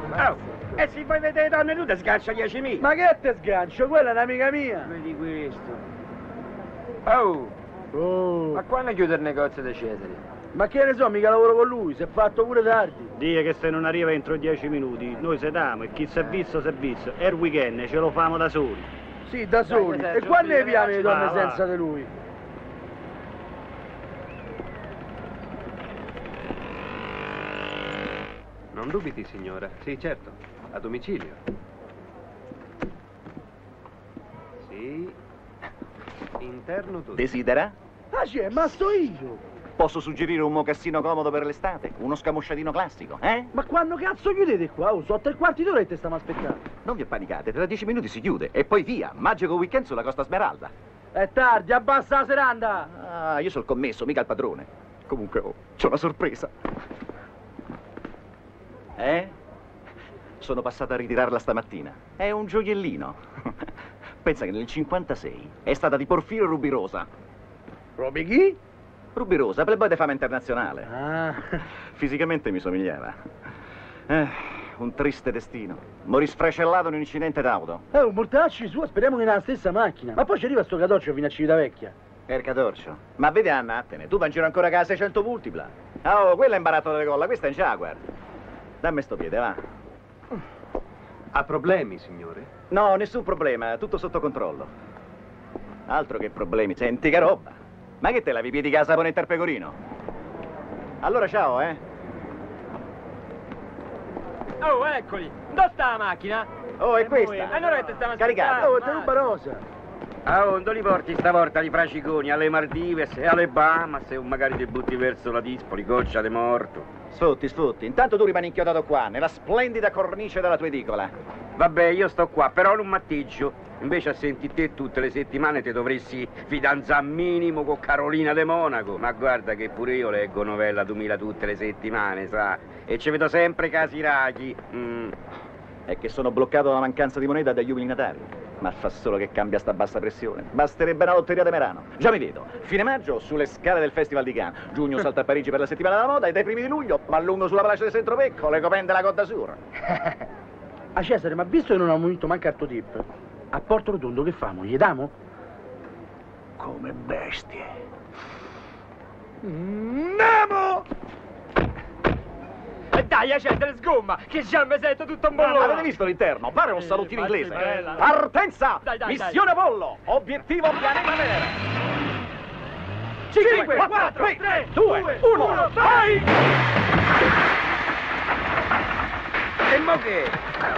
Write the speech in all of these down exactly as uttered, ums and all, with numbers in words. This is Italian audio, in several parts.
Oh, e se vuoi vedere le donne nude sgancia diecimila. Ma che te sgancio? Quella è un'amica mia. Vedi questo. Oh, Oh. ma quando chiude il negozio di Cesare? Ma che ne so, mica lavoro con lui, si è fatto pure tardi. Dì che se non arriva entro dieci minuti, noi sediamo e chi si è visto si è visto. E il weekend ce lo famo da soli. Sì, da soli. Dai, E quando ne piavi le donne va, va. senza di lui? Non dubiti, signora. Sì, certo. A domicilio. Sì. Interno tutto. Desidera? Ah, c'è, ma sto io. Posso suggerire un mocassino comodo per l'estate? Uno scamosciatino classico, eh? Ma quando cazzo chiudete qua? Oh, sono tre quarti d'ora e te stiamo aspettando. Non vi appanicate, tra dieci minuti si chiude. E poi via, magico weekend sulla Costa Smeralda. È tardi, abbassa la seranda. Ah, io sono il commesso, mica il padrone. Comunque, oh, c'ho una sorpresa. Eh? Sono passato a ritirarla stamattina. È un gioiellino. Pensa che nel cinquantasei è stata di Porfirio Rubirosa. Roby chi? Rubirosa, playboy di fama internazionale. Ah. Fisicamente mi somigliava. Eh, un triste destino. Morì sfracellato in un incidente d'auto. Eh, un mortacci sua, speriamo che nella stessa macchina. Ma poi ci arriva sto cadoccio fino a Civitavecchia. Erca Torcio. Ma vedi, annattene, tu vai in giro ancora che ha seicento multipla. Oh, quella è imbarato dalle colla, questa è in Jaguar. Dammi sto piede, va. Ha problemi, signore? No, nessun problema, tutto sotto controllo. Altro che problemi, senti che roba. Ma che te lavi i piedi casa con il pecorino? Allora ciao, eh. Oh, eccoli. Dove sta la macchina? Oh, è questa. Allora che te stiamo Caricata. Oh, te ruba rosa. Ah, oh, dove li porti stavolta li fraciconi? Alle Maldives, alle Bahamas, o magari ti butti verso la Dispoli, goccia di morto. Sfotti, sfotti. Intanto tu rimani inchiodato qua, nella splendida cornice della tua edicola. Vabbè, io sto qua, però non matteggio. Invece a senti te tutte le settimane ti dovresti fidanzare minimo con Carolina de Monaco. Ma guarda che pure io leggo novella duemila tutte le settimane, sa? E ci vedo sempre casi rachi. Mm. È che sono bloccato dalla mancanza di moneta dagli ubilinatari. Ma fa solo che cambia sta bassa pressione. Basterebbe una lotteria di Merano. Già mi vedo. Fine maggio sulle scale del Festival di Cannes. Giugno salta a Parigi per la settimana della moda e dai primi di luglio m'allungo sulla placia di Centropecco, le copende della Côte d'Azur. A Cesare, ma visto che non ha munito manca il tuo tip, a Porto Rotondo che famo? Gli damo? Come bestie. Andiamo! E dai, accendere sgomma, che già mi sento tutto un Avete bollone. visto l'interno? Pare un salottino infatti, inglese. bella. Partenza! Dai, dai, Missione Apollo! Obiettivo pianeta Venere! cinque, quattro, tre, due, uno, vai! E mo che?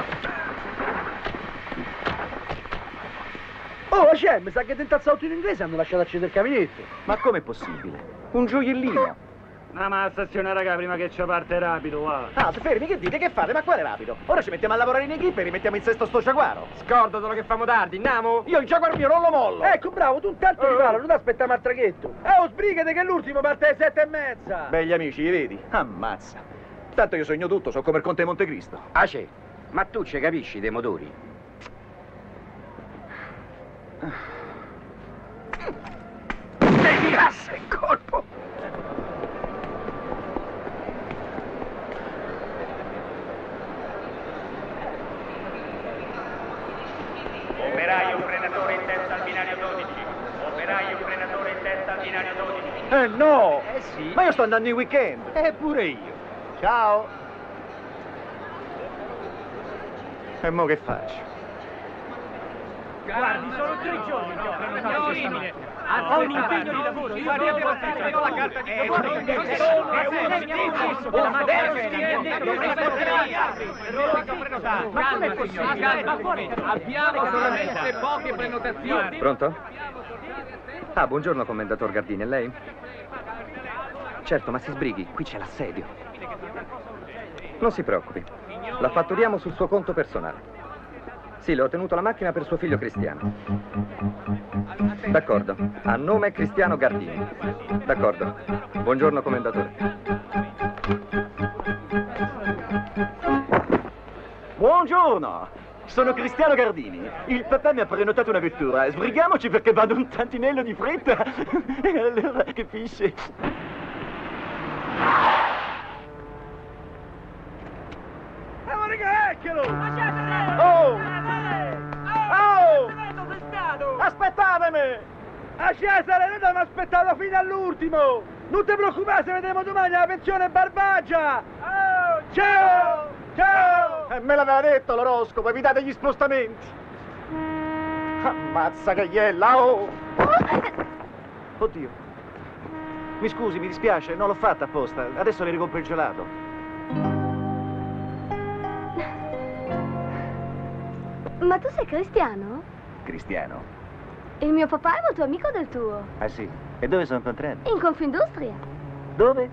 Oh, c'è, mi sa che dentro al salottino inglese hanno lasciato accendere il caminetto. Ma com'è possibile? Un gioiellino! No, ma la stazione, raga, prima che ci parte rapido, va. Ah, fermi, che dite? Che fate? Ma quale rapido? Ora ci mettiamo a lavorare in equipe e rimettiamo in sesto sto Giaguaro. Scordatelo che famo tardi, andiamo? Io il Giaguaro mio non lo mollo! Ecco, bravo, tu intanto ti parlo, non ti aspettiamo al traghetto. Eh, oh, sbrigate che l'ultimo parte alle sette e mezza. Begli amici, li vedi? Ammazza. Tanto io sogno tutto, so come il Conte Montecristo. Ah, c'è. Ma tu ci capisci dei motori? Devi cassa in colpo! Operaio frenatore in testa al binario dodici. Operaio frenatore in testa al binario dodici. Eh no! Eh sì. Ma io sto andando in weekend! E pure io. Ciao! E mo che faccio? Guardi, sono tre giorni che ho prenotato questa macchina. Ho un impegno di lavoro, io devo portare la carta di lavoro. Ma come è possibile? Abbiamo solamente poche prenotazioni. Pronto? Ah, buongiorno, commendator Gardini, è lei? Certo, ma si sbrighi, qui c'è l'assedio. Non si preoccupi, la fatturiamo sul suo conto personale. Sì, le ho tenuto la macchina per suo figlio Cristiano. D'accordo, a nome Cristiano Gardini. D'accordo. Buongiorno, commendatore. Buongiorno! Sono Cristiano Gardini. Il papà mi ha prenotato una vettura. Sbrighiamoci perché vado un tantinello di fretta. E allora capisci? Siamo Guardate che ecchelo! Ma Cesare! Oh! Oh! Vedo Cristiano! Aspettatemi! A Cesare, noi abbiamo aspettato fino all'ultimo! Non ti preoccupare, se vediamo domani alla pensione Barbaggia! Oh! Ciao! Ciao! E me l'aveva detto l'oroscopo, evitate gli spostamenti. Ammazza che iella, oh! Oddio. Mi scusi, mi dispiace, non l'ho fatta apposta. Adesso le ricompro il gelato. Ma tu sei cristiano? Cristiano? Il mio papà è molto amico del tuo. Ah sì? E dove sono incontrati? In Confindustria. Dove?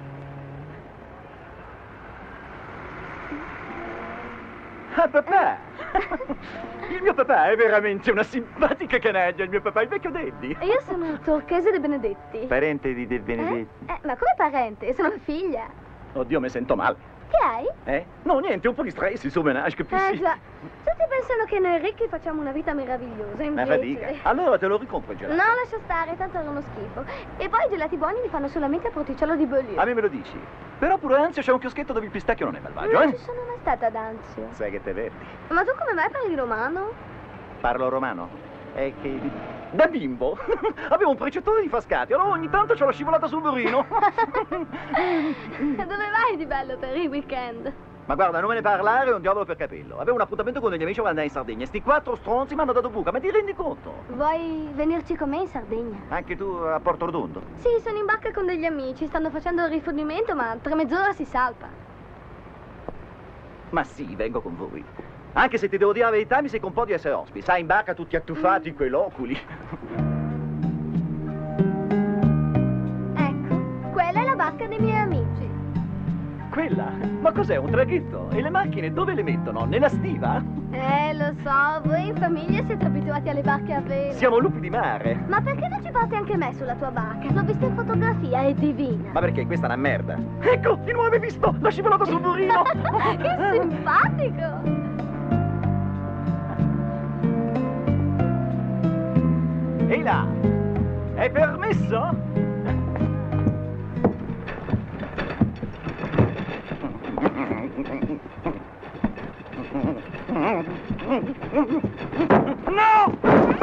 Ah, papà! Il mio papà è veramente una simpatica canaglia, il mio papà, il vecchio Daddy. Io sono Turchese De Benedetti. Parente di De Eh? Benedetti. Eh, ma come parente? Sono figlia. Oddio, mi sento male. Che hai? Eh? No, niente, un po' di stress, il suo menage, Eh capisci? già. Tutti pensano che noi ricchi facciamo una vita meravigliosa, Ma invece... fatica. Allora te lo ricompro il gelato. No, lascia stare, tanto è uno schifo. E poi i gelati buoni li fanno solamente a Porticello di Beaulieu. A me me lo dici. Però pure Anzio c'è un chioschetto dove il pistacchio non è malvagio, Non eh? ci sono mai stata ad Anzio. Sai che te verdi. Ma tu come mai parli romano? Parlo romano. È che... Da bimbo avevo un precettore di Frascati, allora ogni tanto c'ho la scivolata sul burino. Dove vai di bello per i weekend? Ma guarda, non me ne parlare, è un diavolo per capello. Avevo un appuntamento con degli amici per andare in Sardegna. Sti quattro stronzi mi hanno dato buca, ma ti rendi conto? Vuoi venirci con me in Sardegna? Anche tu a Porto Rotondo? Sì, sono in barca con degli amici, stanno facendo il rifornimento, ma tra mezz'ora si salpa. Ma sì, vengo con voi. Anche se ti devo dire la verità, mi sei un po' di essere ospiti. Sai, in barca tutti attuffati in quei loculi. Ecco, quella è la barca dei miei amici. Quella? Ma cos'è, un traghetto? E le macchine dove le mettono? Nella stiva? Eh, lo so, voi in famiglia siete abituati alle barche a vela. Siamo lupi di mare. Ma perché non ci porti anche me sulla tua barca? L'ho vista in fotografia, è divina. Ma perché questa è una merda? Ecco, di nuovo hai visto? La scivolata sul burino! Che simpatico! Ehi là! È permesso? No!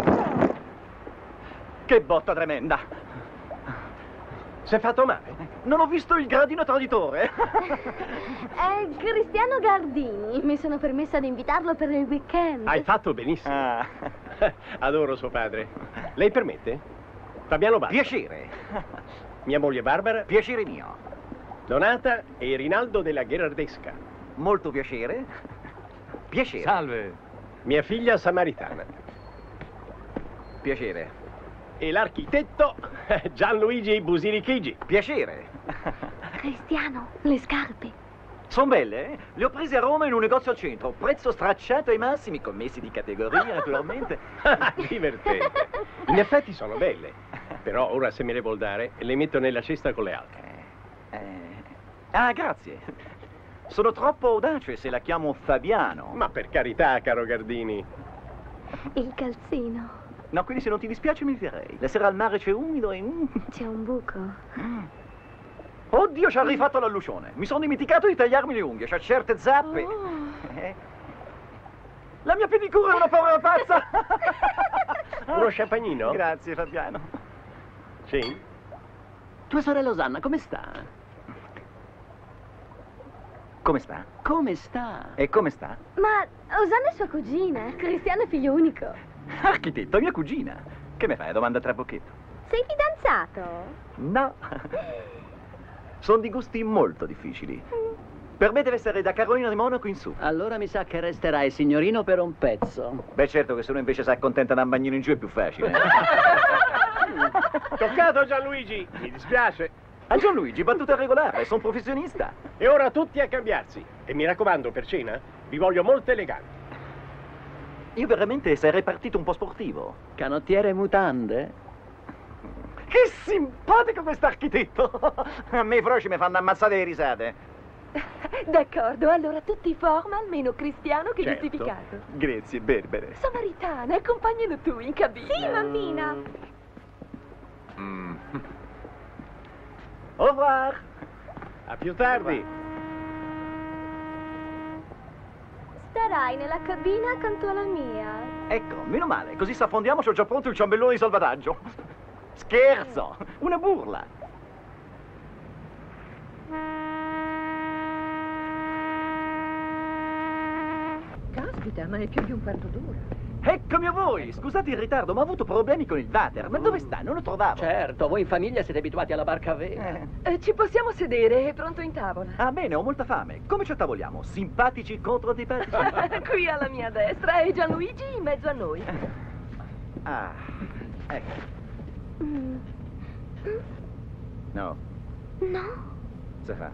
Che botta tremenda! Si è fatto male? Non ho visto il gradino traditore. È Cristiano Gardini. Mi sono permessa di invitarlo per il weekend. Hai fatto benissimo. Ah. Adoro suo padre. Lei permette? Fabiano Basta. Piacere. Mia moglie Barbara. Piacere mio. Donata e Rinaldo della Gherardesca. Molto piacere. Piacere. Salve. Mia figlia Samaritana. Piacere. E l'architetto Gianluigi Busirichigi. Piacere. Cristiano, le scarpe. Sono belle, eh? Le ho prese a Roma in un negozio al centro. Prezzo stracciato ai massimi, commessi di categoria, naturalmente. Divertente. In effetti sono belle. Però ora se me le vuol dare, le metto nella cesta con le altre. Eh, eh. Ah, grazie. Sono troppo audace se la chiamo Fabiano. Ma per carità, caro Gardini. Il calzino. No, quindi se non ti dispiace mi direi. La sera al mare c'è umido e... Mm. C'è un buco. Mm. Oddio, ci ha rifatto l'allucione. Mi sono dimenticato di tagliarmi le unghie. C'ha certe zappe. Oh. Eh. La mia pedicura è una povera pazza. Uno champagnino? Grazie, Fabiano. Sì? Tua sorella Osanna, come sta? Come sta? Come sta? E come sta? Ma Osanna è sua cugina. Cristiano è figlio unico. Architetto, mia cugina. Che mi fai? Domanda tra bocchetto. Sei fidanzato? No. Sono di gusti molto difficili. Per me deve essere da Carolina di Monaco in su. Allora mi sa che resterai signorino per un pezzo. Beh, certo che se uno invece si accontenta da un bagnino in giù è più facile. Toccato Gianluigi, mi dispiace. A Gianluigi, battuta regolare, sono professionista. E ora tutti a cambiarsi. E mi raccomando, per cena vi voglio molto eleganti. Io veramente sarei partito un po' sportivo. Canottiere e mutande? Che simpatico quest'architetto! A me i froci mi fanno ammazzare le risate. D'accordo, allora tutti forma, almeno Cristiano che Certo. giustificato. Grazie, Berbere. Samaritana, accompagnalo tu in cabina. Sì, mammina. Mm. Au revoir. A più tardi. starai nella cabina accanto alla mia. Ecco, meno male, così se affondiamoci ho già pronto il ciambellone di salvataggio. Scherzo, una burla. Caspita, ma è più di un quarto d'ora. Eccomi a voi! Scusate il ritardo, ma ho avuto problemi con il water. Ma dove sta? Non lo trovavo. Certo, voi in famiglia siete abituati alla barca a vela. Eh. Eh, ci possiamo sedere, è pronto in tavola. Ah, bene, ho molta fame. Come ci attavoliamo? Simpatici contro antipatici? Qui alla mia destra e Gianluigi in mezzo a noi. Ah, ecco. No. No. Se fa.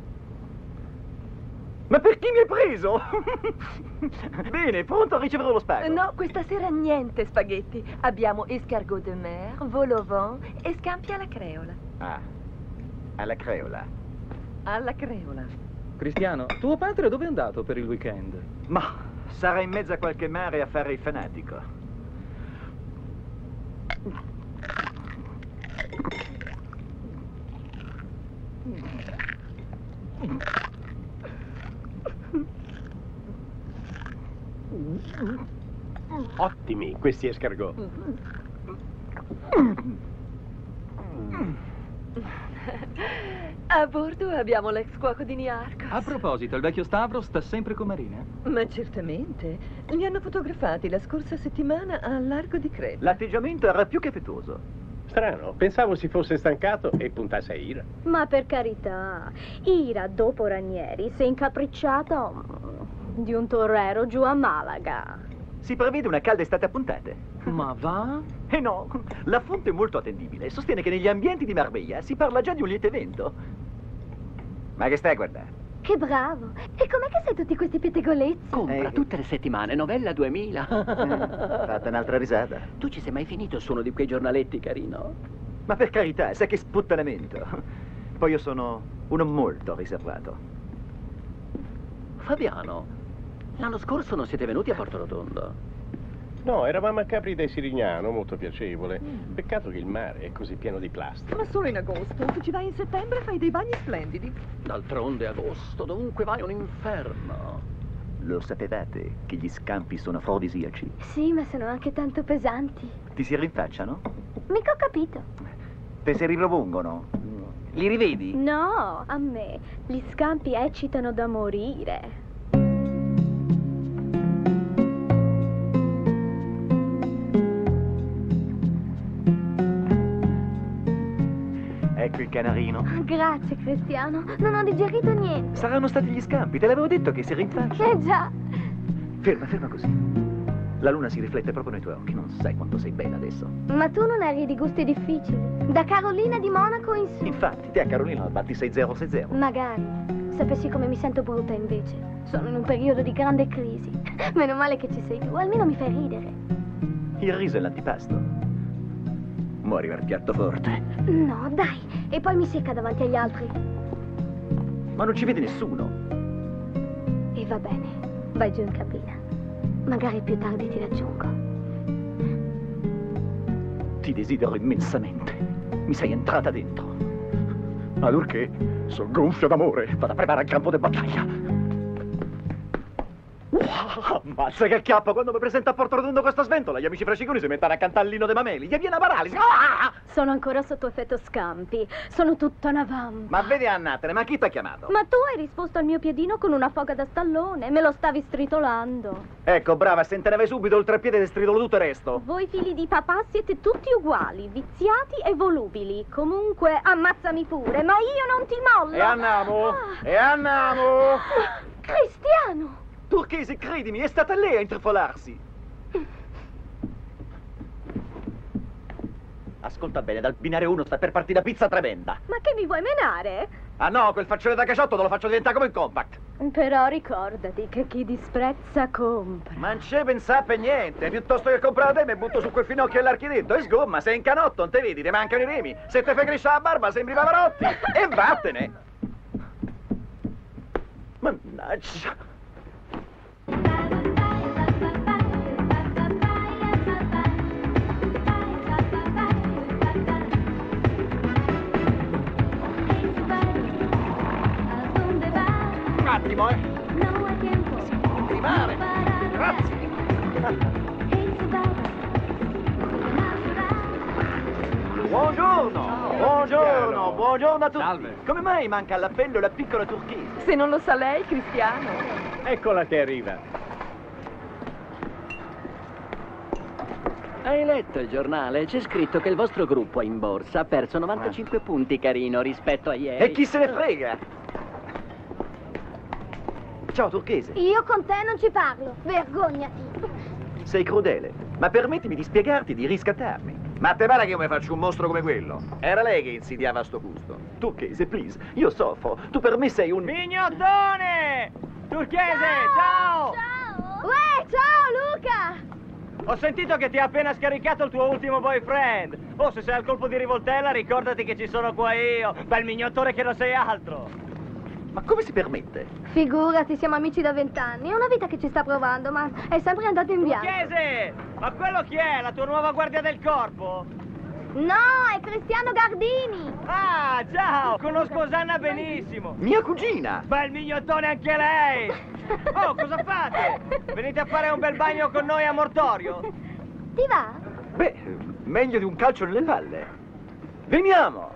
Ma per chi mi hai preso? Bene, pronto a ricevere lo spago. No, questa sera niente spaghetti. Abbiamo escargot de mer, vol au vent e scampi alla creola. Ah, alla creola. Alla creola. Cristiano, tuo padre dove è andato per il weekend? Ma sarà in mezzo a qualche mare a fare il fanatico. Ottimi questi escargot. A bordo abbiamo l'ex cuoco di Niarchos. A proposito, il vecchio Stavros sta sempre con Marina? Ma certamente. Li hanno fotografati la scorsa settimana al largo di Creta. L'atteggiamento era più che affettuoso. Strano, pensavo si fosse stancato e puntasse a Ira. Ma per carità, Ira, dopo Ranieri, si è incapricciata mm, di un torero giù a Malaga. Si prevede una calda estate a puntate. Ma va? Eh no, la fonte è molto attendibile. Sostiene che negli ambienti di Marbella si parla già di un lieto evento. Ma che stai a guardare? Che bravo! E com'è che sai tutti questi pettegolezzi? Compra Eh. tutte le settimane, novella duemila. Eh, fate un'altra risata. Tu ci sei mai finito su uno di quei giornaletti, carino? Ma per carità, sai che sputtanamento. Poi io sono uno molto riservato. Fabiano, l'anno scorso non siete venuti a Porto Rotondo. No, eravamo a Capri del Sirignano, molto piacevole. Peccato che il mare è così pieno di plastica. Ma solo in agosto. Tu ci vai in settembre e fai dei bagni splendidi. D'altronde agosto, dovunque vai è un inferno. Lo sapevate che gli scampi sono afrodisiaci? Sì, ma sono anche tanto pesanti. Ti si rinfacciano? Mica ho capito. Te si ripropongono? Li rivedi? No, a me. Gli scampi eccitano da morire. Ecco il canarino. Grazie, Cristiano. Non ho digerito niente. Saranno stati gli scampi, te l'avevo detto che si rinfacciano. Eh già. Ferma, ferma così. La luna si riflette proprio nei tuoi occhi, non sai quanto sei bella adesso. Ma tu non eri di gusti difficili. Da Carolina di Monaco in su. Infatti, te a Carolina la batti sei zero sei zero. Magari. Sapessi come mi sento brutta invece. Sono in un periodo di grande crisi. Meno male che ci sei tu, almeno mi fai ridere. Il riso è l'antipasto. Mo' arriva il piatto forte. No, dai. E poi mi secca davanti agli altri. Ma non ci vede nessuno. E va bene. Vai giù in cabina. Magari più tardi ti raggiungo. Ti desidero immensamente. Mi sei entrata dentro. Allorché sono gonfio d'amore. Vado a preparare il campo di battaglia. Wow, ammazza che chiappa quando mi presenta a Porto Rotondo questa sventola. Gli amici frasciconi si mettono a cantare l'ino dei Mameli. Gli viene una paralisi. Ah! Sono ancora sotto effetto scampi. Sono tutta una vampa. Ma vedi annatene, ma chi ti ha chiamato? Ma tu hai risposto al mio piedino con una foga da stallone. Me lo stavi stritolando. Ecco, brava, se te ne vai subito il treppiede e stritolo tutto il resto. Voi figli di papà siete tutti uguali, viziati e volubili. Comunque, ammazzami pure, ma io non ti mollo. E andiamo, Ah. e andiamo. Cristiano! Turchesi, credimi, è stata lei a intrufolarsi. Ascolta bene, dal binario uno sta per partire una pizza tremenda. Ma che mi vuoi menare? Ah no, quel faccione da cacciotto te lo faccio diventare come il compact. Però ricordati che chi disprezza compra. Ma non ci pensare per niente, piuttosto che comprare te mi butto su quel finocchio dell'architetto e sgomma, sei in canotto, non te vedi, ti mancano i remi. Se te fai crescere la barba sembri Pavarotti e vattene. Mannaggia. Un attimo, eh. No hay tiempo. animare. Grazie. Buongiorno, buongiorno, buongiorno a tutti. Salve. Come mai manca all'appello la piccola turchese? Se non lo sa lei, Cristiano. Eccola che arriva. Hai letto il giornale? C'è scritto che il vostro gruppo in borsa ha perso novantacinque punti, carino, rispetto a ieri. E chi se ne frega? Ciao turchese, Io con te non ci parlo, vergognati. sei crudele, ma permettimi di spiegarti di riscattarmi. Ma te pare che io mi faccio un mostro come quello? Era lei che insidiava sto gusto. Turchese, please, io soffro. Tu per me sei un... Mignottone! Turchese, ciao! Ciao! Uè, ciao Luca! Ho sentito che ti ha appena scaricato il tuo ultimo boyfriend. Oh, se sei al colpo di rivoltella, ricordati che ci sono qua io. Bel mignottone che non sei altro. Ma come si permette? Figurati, siamo amici da vent'anni. È una vita che ci sta provando, ma è sempre andato in bianco. Turchese! Ma quello chi è? La tua nuova guardia del corpo? No, è Cristiano Gardini. Ah, ciao! Conosco Osanna benissimo. Mia cugina! Bel mignottone anche lei! Oh, cosa fate? Venite a fare un bel bagno con noi a Mortorio? Ti va? Beh, meglio di un calcio nelle palle. Veniamo!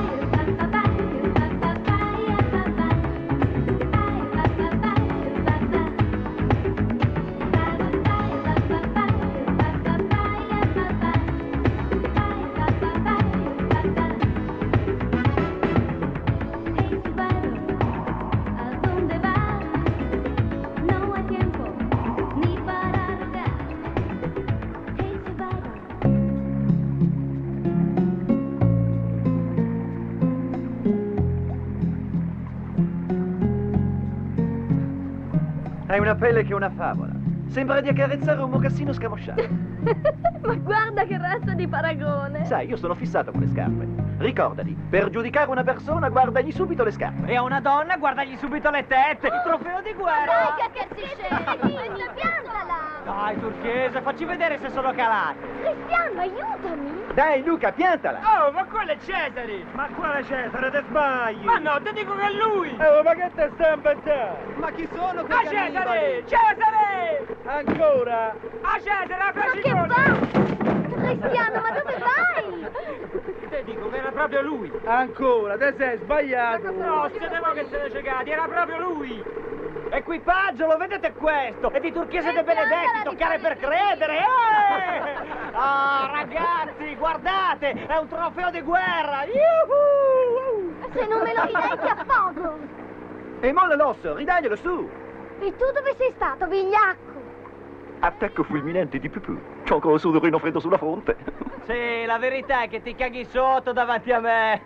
Hai una pelle che è una favola. Sembra di accarezzare un mocassino scamosciato. Ma guarda che razza di paragone. Sai, io sono fissato con le scarpe. Ricordati, per giudicare una persona guardagli subito le scarpe. E a una donna guardagli subito le tette. Trofeo di guerra. Dai, che scherzi scemi. Piantala. Dai, Turchese, facci vedere se sono calato. Cristiano, aiutami. Dai, Luca, piantala! Oh, ma quello è Cesare. Ma quale Cesare? Te sbagli. Ma no, ti dico che è lui. Oh, ma che te stai inventando? Ma chi sono questi? Ah, Cesare! Cesare! Ancora? Ah, Cesare, la Ma che frasicone! fa? Cristiano, ma dove vai? Te dico che era proprio lui. Ancora, te sei sbagliato. No, siete voi che siete cecati, era proprio lui. Equipaggio, lo vedete questo? È di Turchese De Benedetti, toccare per credere. Eh! Ah, ragazzi, guardate, è un trofeo di guerra. Yuhu! Se non me lo ridai ti affogo. E molla l'osso, ridaglielo su! E tu dove sei stato, vigliacco? Attacco fulminante di pupù. C'ho ancora il sudorino freddo sulla fronte. Sì, la verità è che ti caghi sotto davanti a me.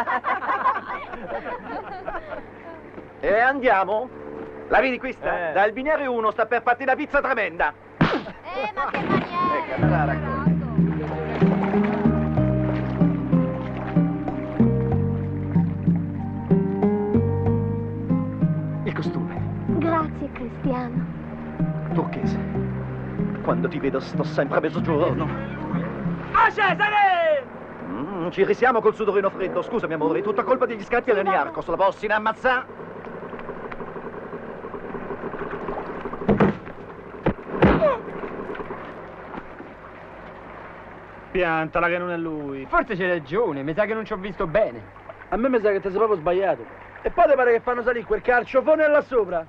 E andiamo? La vedi questa? Eh. Dal binario uno sta per partire la pizza tremenda. Eh, ma che maniera! Ecco, me la racconto. Il costume. Grazie, Cristiano. Turchese. Quando ti vedo sto sempre a mezzogiorno. Ah, Cesare! Mm, ci risiamo col sudorino freddo. Scusami, amore, è tutta colpa degli scatti all'Aniarcos. La possina ammazzà? Piantala che non è lui. Forse c'è ragione, mi sa che non ci ho visto bene. A me mi sa che ti sei proprio sbagliato. E poi ti pare che fanno salire quel carciofone là sopra?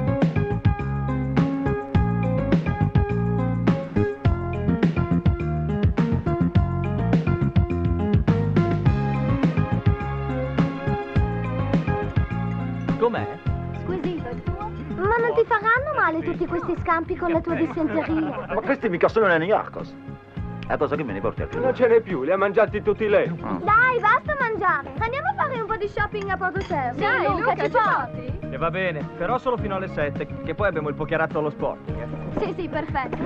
Com'è? Squisito il tuo? Ma non ti faranno male tutti questi scampi con la tua dissenteria? Ma questi mica sono Aniarcos. Adesso che me ne porti al Non ce n'è più, li ha mangiati tutti lei. Dai, basta mangiare. Andiamo a fare un po' di shopping a Portoterra. Dai, Luca, ci porti? E va bene, però solo fino alle sette, che poi abbiamo il pokerazzo allo sport. Sì, sì, perfetto.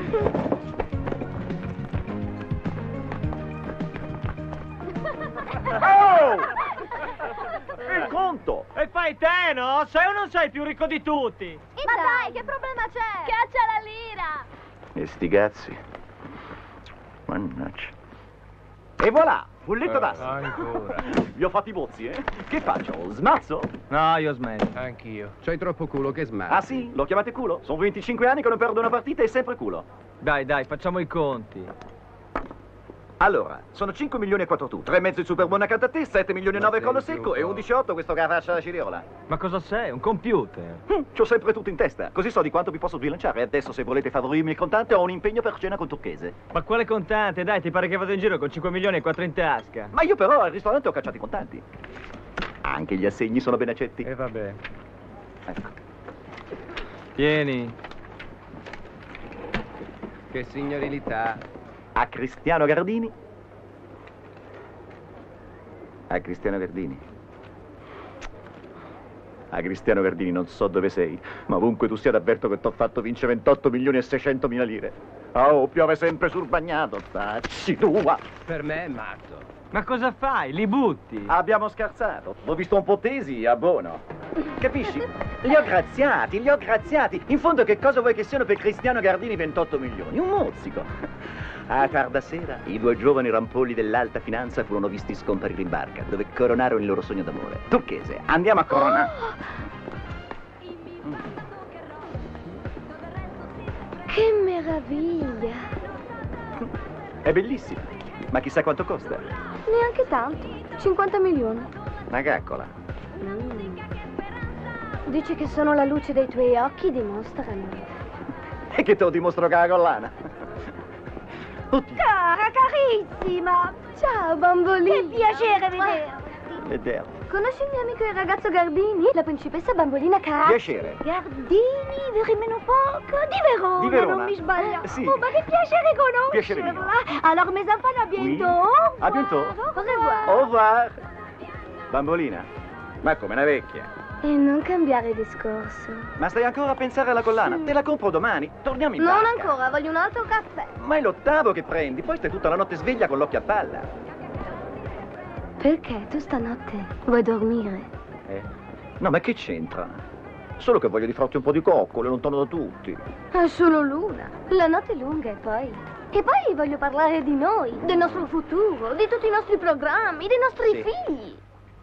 Oh! Il conto! E fai te, no? Sei o non sei più ricco di tutti? Ma dai, che problema c'è? Caccia la lira. E sti cazzi. Mannaggia. E voilà! Bolletta d'asta. Ancora. Vi ho fatti i bozzi, eh? Che faccio? Smazzo? No, io smetto. Anch'io. C'hai troppo culo, che smazzi. Ah sì? Lo chiamate culo? Sono venticinque anni che non perdo una partita e sempre culo. Dai, dai, facciamo i conti. Allora, sono cinque milioni e quattro tu, tre e mezzo il Superbon accanto a te, sette milioni e nove il collo secco e undici e otto questo che faccia la ciriola. Ma cosa sei? Un computer? Hm, c'ho sempre tutto in testa, così so di quanto vi posso sbilanciare. Adesso se volete favorirmi il contante ho un impegno per cena con Turchese. Ma quale contante? Dai, ti pare che vado in giro con cinque milioni e quattro in tasca? Ma io però al ristorante ho cacciato i contanti. Anche gli assegni sono ben accetti. E vabbè. Ecco. Tieni. Che signorilità. A Cristiano Gardini. A Cristiano Gardini. A Cristiano Gardini, non so dove sei, ma ovunque tu sia t'avverto che t'ho fatto vincere ventotto milioni e seicento mila lire. Oh, piove sempre sul bagnato, tacci tua. Per me è matto. Ma cosa fai? Li butti? Abbiamo scherzato. L'ho visto un po' tesi, a buono. Capisci? Li ho graziati, li ho graziati. In fondo che cosa vuoi che siano per Cristiano Gardini ventotto milioni? Un mozzico. A tarda sera, i due giovani rampolli dell'alta finanza furono visti scomparire in barca, dove coronarono il loro sogno d'amore. Turchese, andiamo a coronare. Oh! Che meraviglia! È bellissima, ma chissà quanto costa. Neanche tanto, cinquanta milioni. Una caccola. Mm. Dici che sono la luce dei tuoi occhi, dimostrami. E che te lo dimostro che la collana. Oddio. Cara, carissima! Ciao, bambolini! Che piacere vederti! Vederti. Conosci il mio amico il ragazzo Gardini? La principessa bambolina Cara? Piacere. Gardini, veramente poco? Di Verona, Di Verona. non mi sbaglio. Sì. Oh, ma che piacere Piacere mio. conoscerla! Alors, mes enfants, à bientôt! Oui. A bientôt. Au revoir! Au revoir. Bambolina, ma come una vecchia. E non cambiare discorso. Ma stai ancora a pensare alla collana? Te la compro domani. Torniamo in Non barca. ancora, voglio un altro caffè. Ma è l'ottavo che prendi, poi stai tutta la notte sveglia con l'occhio a palla. Perché tu stanotte vuoi dormire? Eh? No, ma che c'entra? Solo che voglio di farti un po' di coccole, lontano da tutti. È solo l'una. La notte è lunga e poi... E poi voglio parlare di noi, del nostro futuro, di tutti i nostri programmi, dei nostri Sì. figli.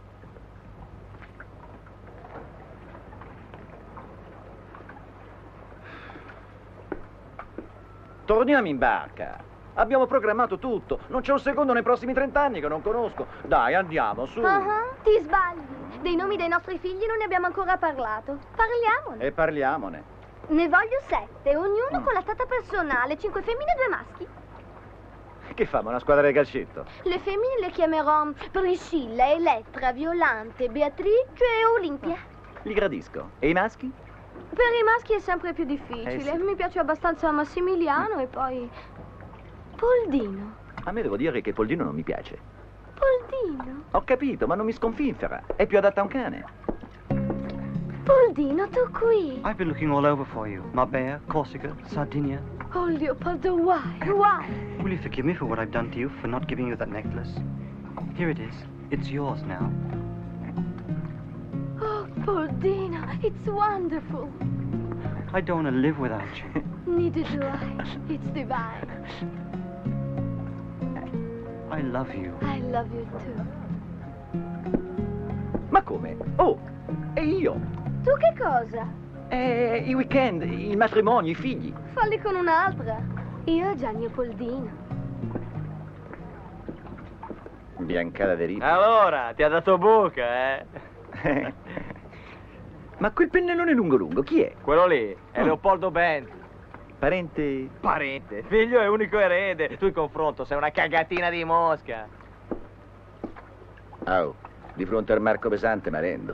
Torniamo in barca. Abbiamo programmato tutto. Non c'è un secondo nei prossimi trent'anni che non conosco. Dai, andiamo, su. Ah, ti sbagli. Dei nomi dei nostri figli non ne abbiamo ancora parlato. Parliamone. E parliamone. Ne voglio sette, ognuno Mm. con la tata personale, cinque femmine e due maschi. Che famo, una squadra di calcetto? Le femmine le chiamerò Priscilla, Elettra, Violante, Beatrice e Olimpia. Li gradisco. E i maschi? Per i maschi è sempre più difficile. Eh, sì. Mi piace abbastanza Massimiliano e poi... Poldino. A me devo dire che Poldino non mi piace. Poldino. Ho capito, ma non mi sconfinfera. È più adatta a un cane. Poldino, tu qui. I've been looking all over for you. Marbella, Corsica, Sardinia. Oh, Leopoldo, why? Why? Will you forgive me for what I've done to you, for not giving you that necklace? Here it is. It's yours now. Oh, Poldino, it's wonderful. I don't want to live without you. Neither do I. It's divine. I love you. I love you too. Ma come? Oh, e io? Tu che cosa? Eh, i weekend, il matrimonio, i figli. Falli con un'altra. Io ho già il mio Poldino. Bianca da deriva. Allora, ti ha dato buca, eh? Ma quel pennellone lungo lungo, chi è? Quello lì è Mm. Leopoldo Benti. Parente? Parente, figlio e unico erede. Tu in confronto sei una cagatina di mosca. Oh, di fronte al Marco Pesante mi rendo.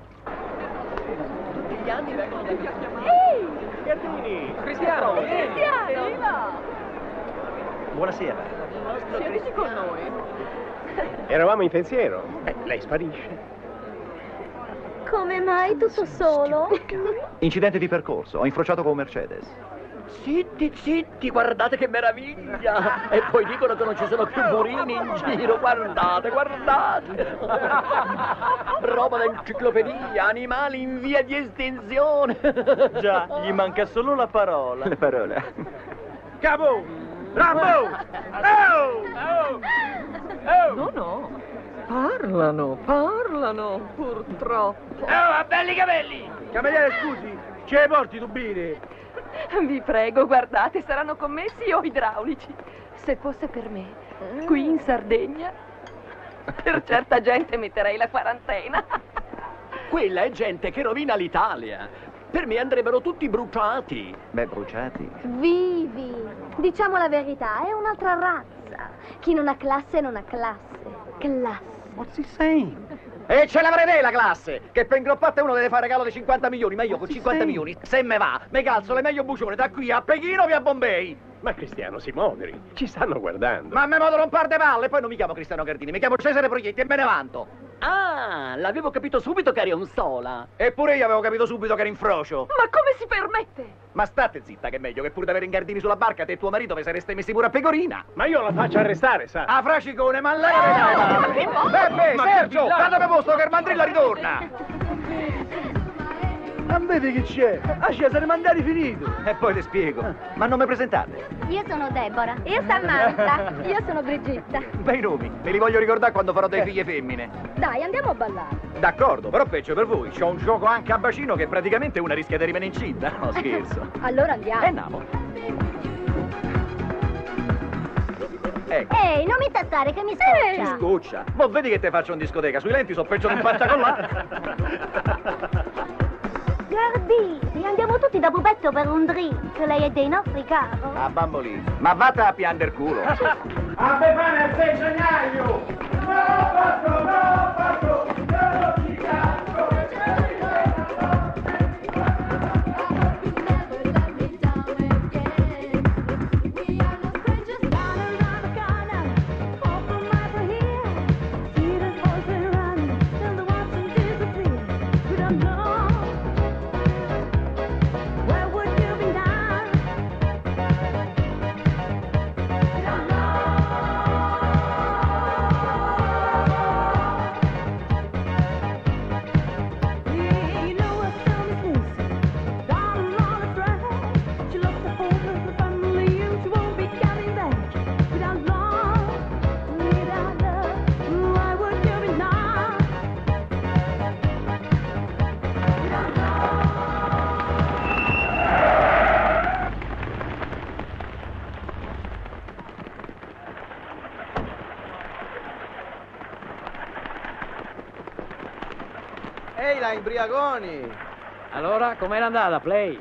Gli anni vengono da Ehi! Gardini, Cristiano. Cristiano, viva! Buonasera. Siediti con noi. Eravamo in pensiero. Eh, lei sparisce. Come mai tutto solo? Incidente di percorso, ho infrociato con un Mercedes. Zitti, zitti, guardate che meraviglia! E poi dicono che non ci sono più burini in giro, guardate, guardate! Roba da enciclopedia, animali in via di estinzione! Già, gli manca solo la parola. Le parole. Capo, Rambo! Oh! No, no. Parlano, parlano, purtroppo. Oh, belli capelli! Cameriere, scusi, ce ne porti tu bere? Vi prego, guardate, saranno commessi o idraulici. Se fosse per me, qui in Sardegna, per certa gente metterei la quarantena. Quella è gente che rovina l'Italia. Per me andrebbero tutti bruciati. Beh, bruciati. Vivi. Diciamo la verità, è un'altra razza. Chi non ha classe non ha classe. Classe. What's he saying? E ce l'avrei lei la classe, che per ingroppatte uno deve fare regalo di cinquanta milioni, ma io con cinquanta milioni, se me va, me calzo le meglio bucione da qui a Pechino e a Bombay. Ma Cristiano, si moderi. Ci stanno guardando. Ma me modo non par de palle, poi non mi chiamo Cristiano Gardini, mi chiamo Cesare Proietti e me ne vanto. Ah, l'avevo capito subito che eri un sola. Eppure io avevo capito subito che eri in frocio. Ma come si permette? Ma state zitta, che è meglio, che pur di avere Gardini sulla barca, te e tuo marito vi sareste messi pure a Pecorina. Ma io la faccio arrestare, sa? Ah, fracicone, ma lei la vedrai. Beppe, Sergio, datemi posto che il mandrilla ritorna. Non vedi che c'è? Ah, Cesare Mandari finito. E poi le spiego. Ma non mi presentate? Io sono Deborah. Io Samantha. Io sono Brigitta. Bei nomi, me li voglio ricordare quando farò dei figlie femmine. Dai, andiamo a ballare. D'accordo, però peggio per voi. C'ho un gioco anche a bacino che praticamente una rischia di rimanere incinta. No, scherzo. Allora andiamo. E andiamo. Ecco. Ehi, non mi tassare che mi scoccia. Mi scoccia. Ma vedi che te faccio in discoteca? Sui lenti so peggio di un pantacollare. Gardini, andiamo tutti da Bubetto per un drink. Lei è dei nostri, caro. Ah, bambolino. Ma vata a piander culo. A Befana il segnaio! No, passo, no, passo, no, ci cazzo! Ehi, là, imbriagoni! Allora, com'era andata, Play?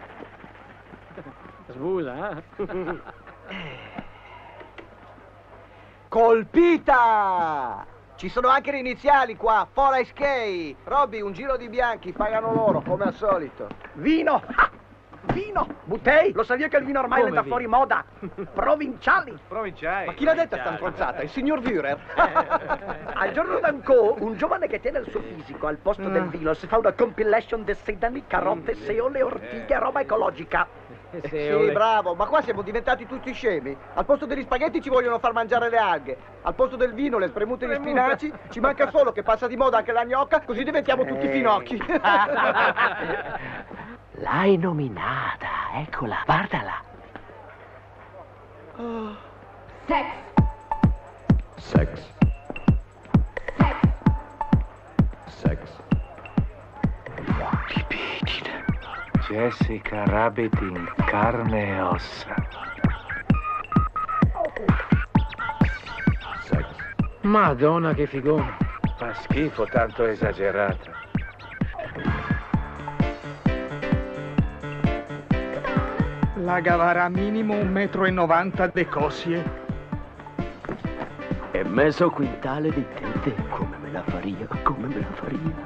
Scusa, eh? Colpita! Ci sono anche le iniziali qua, Forest K. Robby, un giro di bianchi, pagano loro, come al solito. Vino! Ah! Vino! Buttei! Lo sapevi che il vino ormai Come è da vino? fuori moda! Provinciali! Provinciali. Ma chi l'ha detta sta stronzata? Il signor Führer? Al giorno d'anco, un giovane che tiene il suo fisico al posto del vino si fa una compilation di sedani, carote, seole, ortighe, roba ecologica. Sì, bravo, ma qua siamo diventati tutti scemi. Al posto degli spaghetti ci vogliono far mangiare le alghe. Al posto del vino, le spremute di spinaci, ci manca solo che passa di moda anche la gnocca, così diventiamo tutti finocchi. L'hai nominata, eccola, guardala. Oh. Sex. Sex. Sex. Ripetila. Jessica Rabbit in carne e ossa. Sex. Madonna che figone. Fa schifo tanto esagerata. La gavarà minimo un metro e novanta de cosie. E mezzo quintale di tette, come me la faria, come me la faria.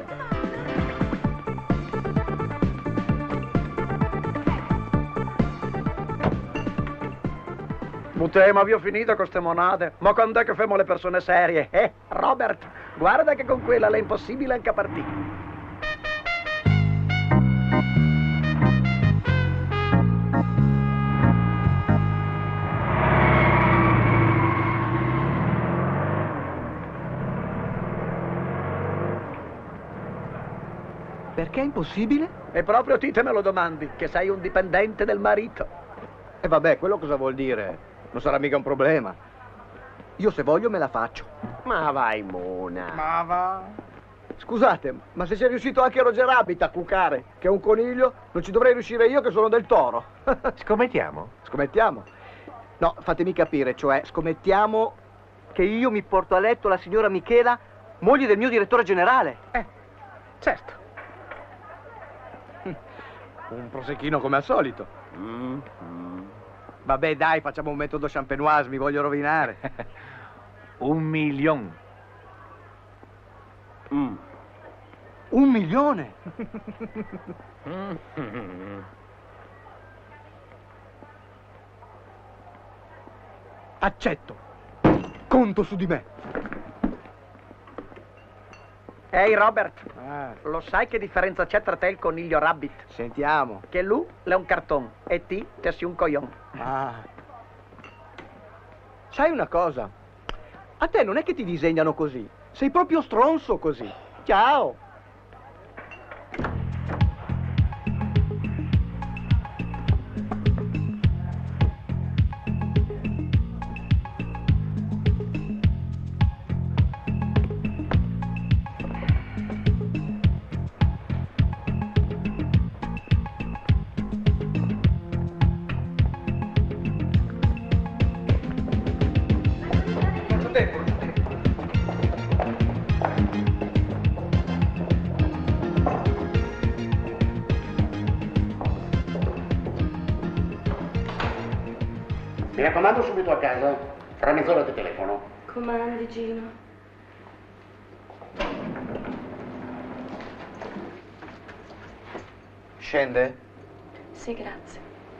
Buttei, ma vi ho finito con ste monate. Ma quando è che femo le persone serie? Eh, Robert, guarda che con quella è impossibile anche a partire. Perché è impossibile? E proprio te me lo domandi, che sei un dipendente del marito. E vabbè, quello cosa vuol dire? Non sarà mica un problema. Io se voglio me la faccio. Ma vai, Mona. Ma va. Scusate, ma se c'è riuscito anche Roger Rabbit a cucare, che è un coniglio, non ci dovrei riuscire io che sono del toro. Scommettiamo? Scommettiamo? No, fatemi capire, cioè scommettiamo che io mi porto a letto la signora Michela, moglie del mio direttore generale. Eh, certo. Un prosecchino come al solito. Mm, mm. Vabbè, dai, facciamo un metodo champenoise, mi voglio rovinare. Un milione. Mm. Un milione? Accetto. Conto su di me. Ehi, Robert. Ah. Lo sai che differenza c'è tra te e il coniglio Rabbit? Sentiamo. Che lui è un cartone e ti te sei un coglion. Ah. Sai una cosa? A te non è che ti disegnano così. Sei proprio stronzo così. Ciao. Mi raccomando, subito a casa. Fra mezz'ora ti telefono. Comandi, Gino. Scende? Sì, grazie.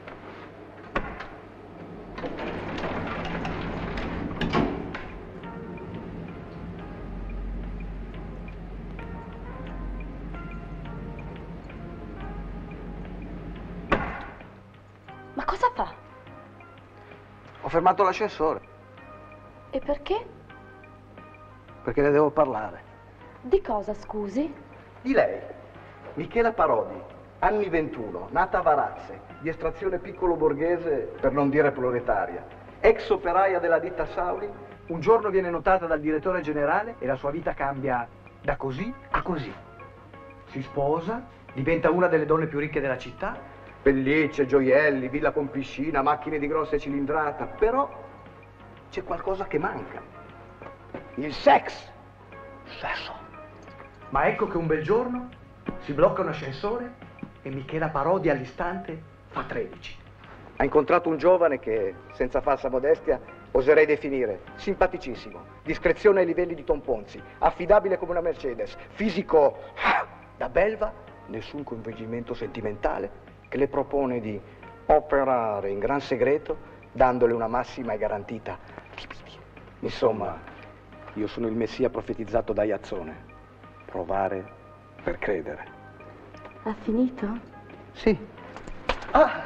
Ma cosa fa? Ho fermato l'ascensore, E perché? perché ne devo parlare. Di cosa, scusi? Di lei, Michela Parodi, anni ventuno, nata a Varazze, di estrazione piccolo borghese, per non dire proletaria, ex operaia della ditta Sauli, un giorno viene notata dal direttore generale e la sua vita cambia da così a così. Si sposa, diventa una delle donne più ricche della città, pellicce, gioielli, villa con piscina, macchine di grossa cilindrata, però c'è qualcosa che manca. Il sex. Sesso. Ma ecco che un bel giorno si blocca un ascensore e Michela Parodi all'istante fa tredici. Ha incontrato un giovane che, senza falsa modestia, oserei definire simpaticissimo, discrezione ai livelli di Tom Ponzi, affidabile come una Mercedes, fisico da belva, nessun coinvolgimento sentimentale, che le propone di operare in gran segreto, dandole una massima e garantita. Insomma, io sono il messia profetizzato da Iazzone. Provare per credere. Ha finito? Sì. Ah!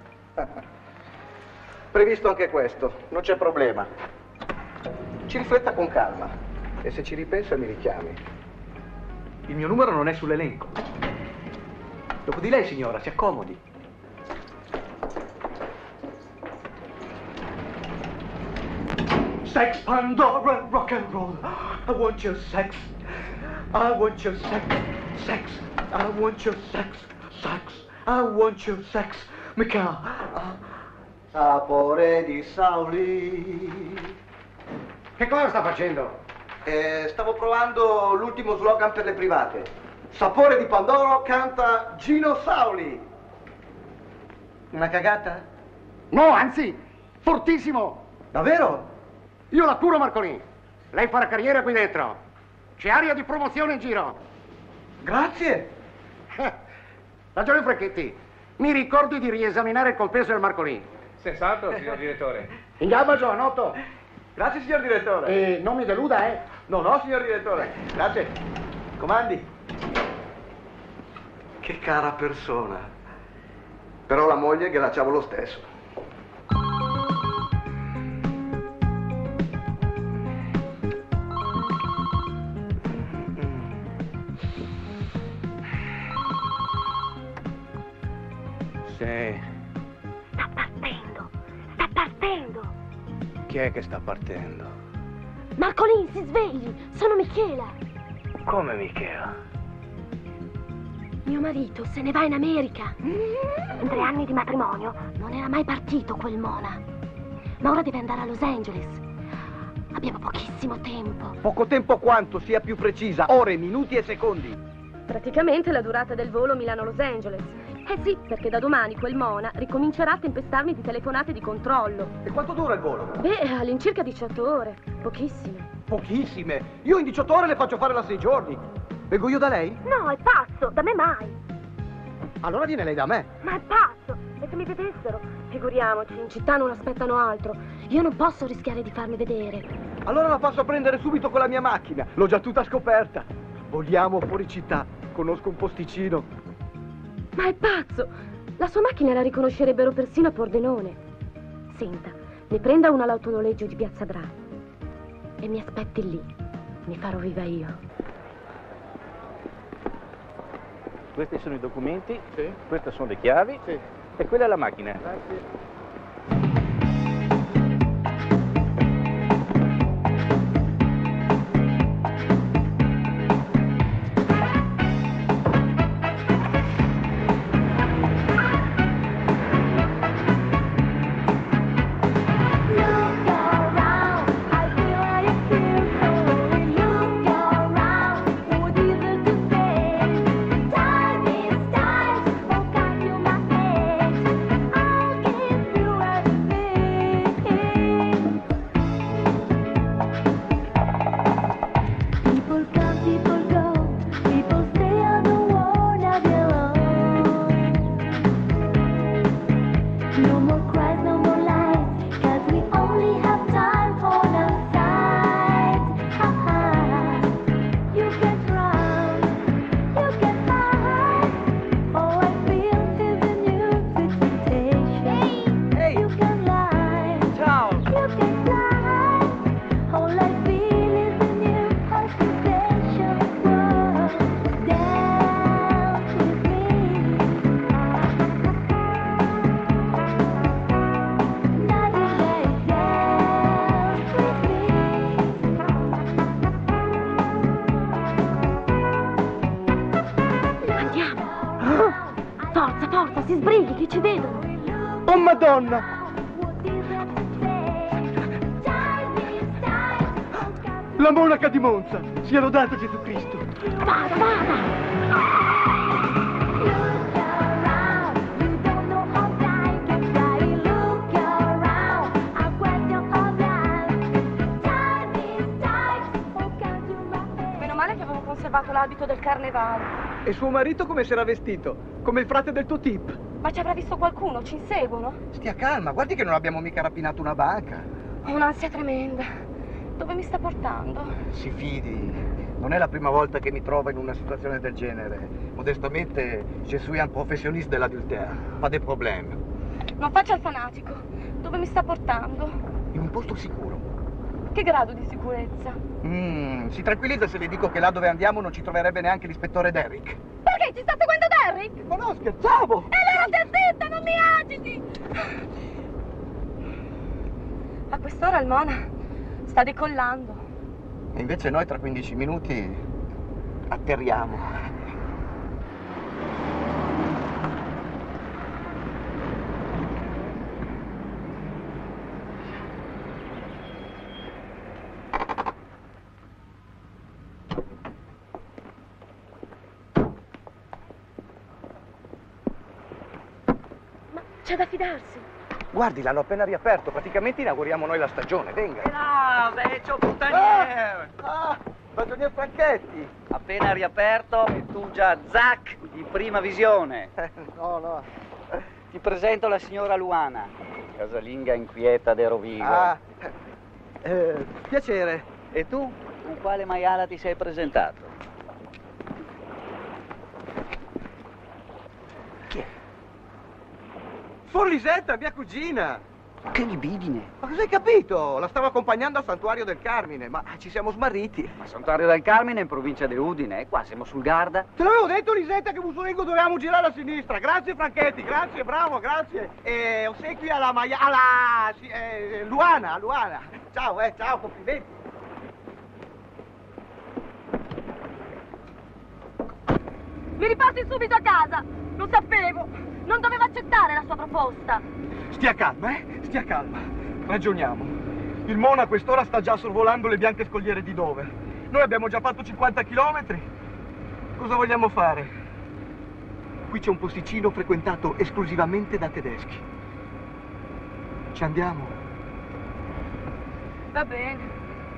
Previsto anche questo, non c'è problema. Ci rifletta con calma e se ci ripensa mi richiami. Il mio numero non è sull'elenco. Dopo di lei, signora, si accomodi. Sex, Pandora, rock and roll. I want your sex. I want your sex. Sex. I want your sex. Sex. I want your sex. Michela. Sapore di Sauli. Che cosa sta facendo? Eh, stavo provando l'ultimo slogan per le private. Sapore di Pandoro canta Gino Sauli. Una cagata? No, anzi, fortissimo. Davvero? Io la curo, Marcolini. Lei farà carriera qui dentro. C'è aria di promozione in giro. Grazie. Ragione Franchetti. Mi ricordi di riesaminare il compenso del Marcolini. Senz'altro, signor direttore. In gamba, giovanotto. Grazie, signor direttore. E non mi deluda, eh. No, no, signor direttore. Grazie. Comandi. Che cara persona. Però la moglie ghiacciavo lo stesso. Sta partendo, sta partendo. Chi è che sta partendo? Marcolin, si svegli! Sono Michela! Come Michela? Mio marito se ne va in America. In tre anni di matrimonio non era mai partito quel Mona. Ma ora deve andare a Los Angeles. Abbiamo pochissimo tempo. Poco tempo quanto, sia più precisa. Ore, minuti e secondi. Praticamente la durata del volo Milano-Los Angeles. Eh sì, perché da domani quel Mona ricomincerà a tempestarmi di telefonate di controllo. E quanto dura il volo? Beh, all'incirca diciotto ore. Pochissime. Pochissime. Io in diciotto ore le faccio fare da sei giorni. Vengo io da lei? No, è pazzo, da me mai. Allora viene lei da me. Ma è pazzo. E se mi vedessero? Figuriamoci, in città non aspettano altro. Io non posso rischiare di farmi vedere. Allora la passo a prendere subito con la mia macchina. L'ho già tutta scoperta. Voliamo fuori città. Conosco un posticino. Ma è pazzo! La sua macchina la riconoscerebbero persino a Pordenone. Senta, ne prenda una all'autonoleggio di Piazza Bra e mi aspetti lì. Mi farò viva io. Questi sono i documenti, sì. Queste sono le chiavi, sì. E quella è la macchina. Grazie. Si sbrighi, che ci vedono. Oh, Madonna! La monaca di Monza! Sia lodato Gesù Cristo! Vada, vada! Meno male che avevo conservato l'abito del carnevale. E suo marito come si era vestito? Come il frate del tuo tip. Ma ci avrà visto qualcuno? Ci inseguono? Stia calma, guardi che non abbiamo mica rapinato una banca. Ho un'ansia tremenda. Dove mi sta portando? Si fidi, non è la prima volta che mi trovo in una situazione del genere. Modestamente, je suis un professionniste dell'adultère. Pas de problème. Non faccia il fanatico. Dove mi sta portando? In un posto sicuro. Che grado di sicurezza? Mm, si tranquillizza se le dico che là dove andiamo non ci troverebbe neanche l'ispettore Derrick. Perché? Ci sta seguendo Derrick? Ma no, scherzavo! E allora stai zitta, non mi agiti! A quest'ora il Mona sta decollando. E invece noi tra quindici minuti atterriamo. C'è da fidarsi. Guardi, l'hanno appena riaperto, praticamente inauguriamo noi la stagione, venga. No, vecchio puttaniere! Ah, ah, ragionier Franchetti! Appena riaperto e tu già zac di prima visione. Eh, no, no. Ti presento la signora Luana, casalinga inquieta de Rovigo. Ah, eh, piacere. E tu, con quale maiala ti sei presentato? Suor Lisetta, mia cugina! Che libidine! Ma cosa hai capito? La stavo accompagnando al Santuario del Carmine, ma ci siamo smarriti. Ma Santuario del Carmine è in provincia di Udine, e qua siamo sul Garda. Te l'avevo detto, Lisetta, che Musolengo dovevamo girare a sinistra. Grazie, Franchetti, grazie, bravo, grazie. E ossequi alla Maia... alla... sì, eh, Luana, Luana. Ciao, eh, ciao, complimenti. Mi riporti subito a casa! Lo sapevo! Non dovevo accettare la sua proposta! Stia calma, eh? Stia calma. Ragioniamo. Il Mona a quest'ora sta già sorvolando le bianche scogliere di Dover. Noi abbiamo già fatto cinquanta chilometri. Cosa vogliamo fare? Qui c'è un posticino frequentato esclusivamente da tedeschi. Ci andiamo? Va bene.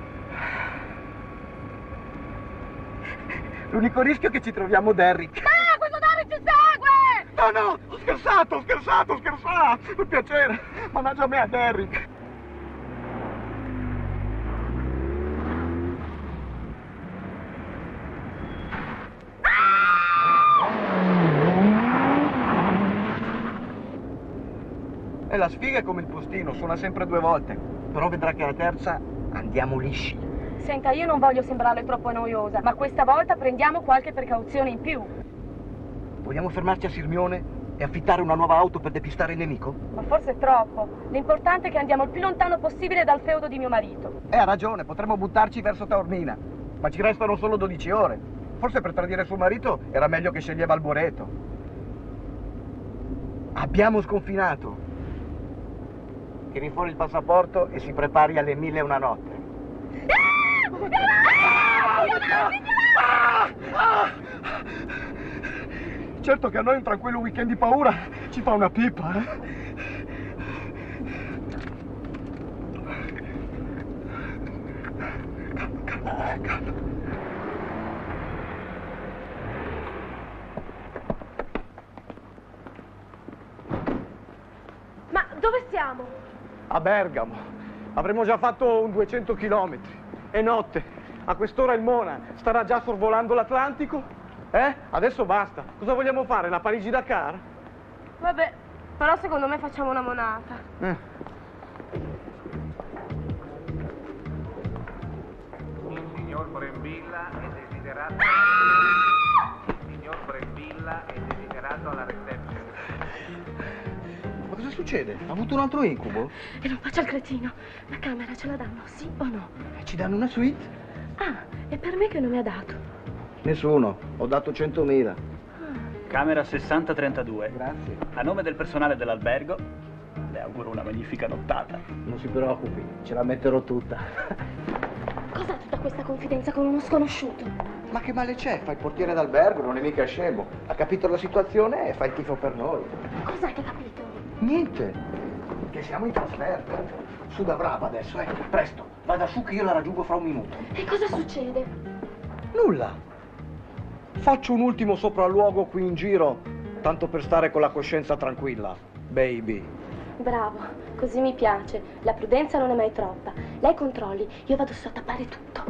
L'unico rischio è che ci troviamo Derrick. Ah, questo Derrick ci segue! No, no, ho scherzato, ho scherzato, ho scherzato. Per piacere, mannaggia a me a Derrick. E la sfiga è come il postino, suona sempre due volte. Però vedrà che la terza andiamo lisci. Senta, io non voglio sembrare troppo noiosa, ma questa volta prendiamo qualche precauzione in più. Vogliamo fermarci a Sirmione e affittare una nuova auto per depistare il nemico? Ma forse è troppo. L'importante è che andiamo il più lontano possibile dal feudo di mio marito. Eh, ha ragione, potremmo buttarci verso Taormina. Ma ci restano solo dodici ore. Forse per tradire suo marito era meglio che sceglieva Alboreto. Abbiamo sconfinato. Tiri fuori il passaporto e si prepari alle mille e una notte. Certo che a noi un tranquillo weekend di paura ci fa una pipa, eh? Calma, calma. Ma dove siamo? A Bergamo. Avremo già fatto un duecento chilometri. È notte. A quest'ora il Mona starà già sorvolando l'Atlantico? Eh? Adesso basta. Cosa vogliamo fare? La Parigi-Dakar? Vabbè, però secondo me facciamo una monata. Eh. Il signor Brembilla è desiderato... Il signor Brembilla è desiderato alla reception. Ma cosa succede? Ha avuto un altro incubo? E non faccia il cretino. La camera ce la danno, sì o no? Ci danno una suite? Ah, e per me che nome ha dato? Nessuno. Ho dato centomila. Camera sessanta trentadue. Grazie. A nome del personale dell'albergo, le auguro una magnifica nottata. Non si preoccupi, ce la metterò tutta. Cos'è tutta questa confidenza con uno sconosciuto? Ma che male c'è? Fa il portiere d'albergo, non è mica scemo. Ha capito la situazione e fa il tifo per noi. Cos'è che ha capito? Niente. Che siamo in trasferta. Su da brava adesso, eh. Presto, vada su che io la raggiungo fra un minuto. E cosa succede? Nulla. Faccio un ultimo sopralluogo qui in giro, tanto per stare con la coscienza tranquilla, baby. Bravo, così mi piace. La prudenza non è mai troppa. Lei controlli, io vado su a tappare tutto.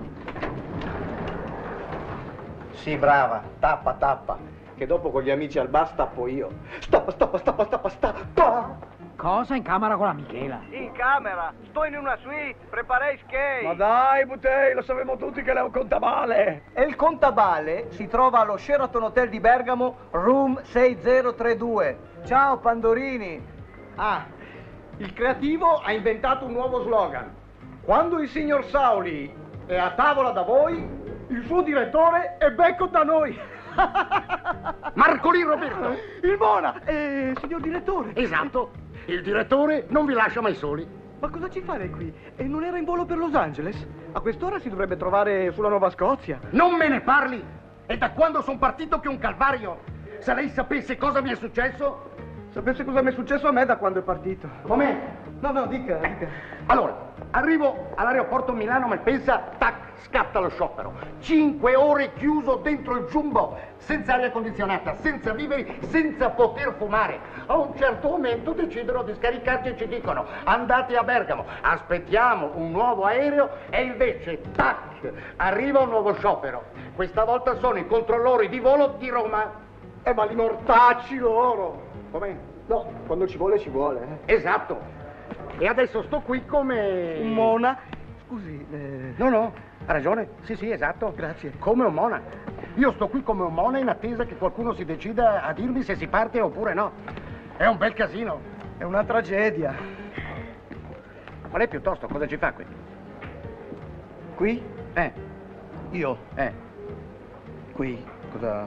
Sì, brava, tappa, tappa. Che dopo con gli amici al bar stappo io. Stoppa, stoppa, stoppa, stoppa, stoppa! Cosa? In camera con la Michela? In camera, sto in una suite, preparei skate. Ma dai, Butei, lo sapevamo tutti che lei è un contabale. E il contabale si trova allo Sheraton Hotel di Bergamo, room sei zero tre due. Ciao, Pandorini. Ah, il creativo ha inventato un nuovo slogan. Quando il signor Sauli è a tavola da voi, il suo direttore è becco da noi. Marcolì Roberto. Il Mona. Eh, signor direttore. Esatto. Il direttore non vi lascia mai soli. Ma cosa ci fa lei qui? E non era in volo per Los Angeles? A quest'ora si dovrebbe trovare sulla Nuova Scozia. Non me ne parli! È da quando sono partito che è un calvario. Se lei sapesse cosa mi è successo... Sapesse cosa mi è successo a me da quando è partito. Come? No, no, dica, dica. Allora, arrivo all'aeroporto Milano, Malpensa, tac, scatta lo sciopero. Cinque ore chiuso dentro il jumbo, senza aria condizionata, senza viveri, senza poter fumare. A un certo momento decidono di scaricarci e ci dicono andate a Bergamo, aspettiamo un nuovo aereo e invece, tac, arriva un nuovo sciopero. Questa volta sono i controllori di volo di Roma. Eh, ma li mortacci loro! Come? No, quando ci vuole ci vuole, eh. Esatto. E adesso sto qui come... Un mona? Scusi, eh... No, no, ha ragione. Sì, sì, esatto. Grazie. Come un mona. Io sto qui come un mona in attesa che qualcuno si decida a dirmi se si parte oppure no. È un bel casino. È una tragedia. Ma lei piuttosto cosa ci fa qui? Qui? Eh. Io? Eh. Qui? Cosa...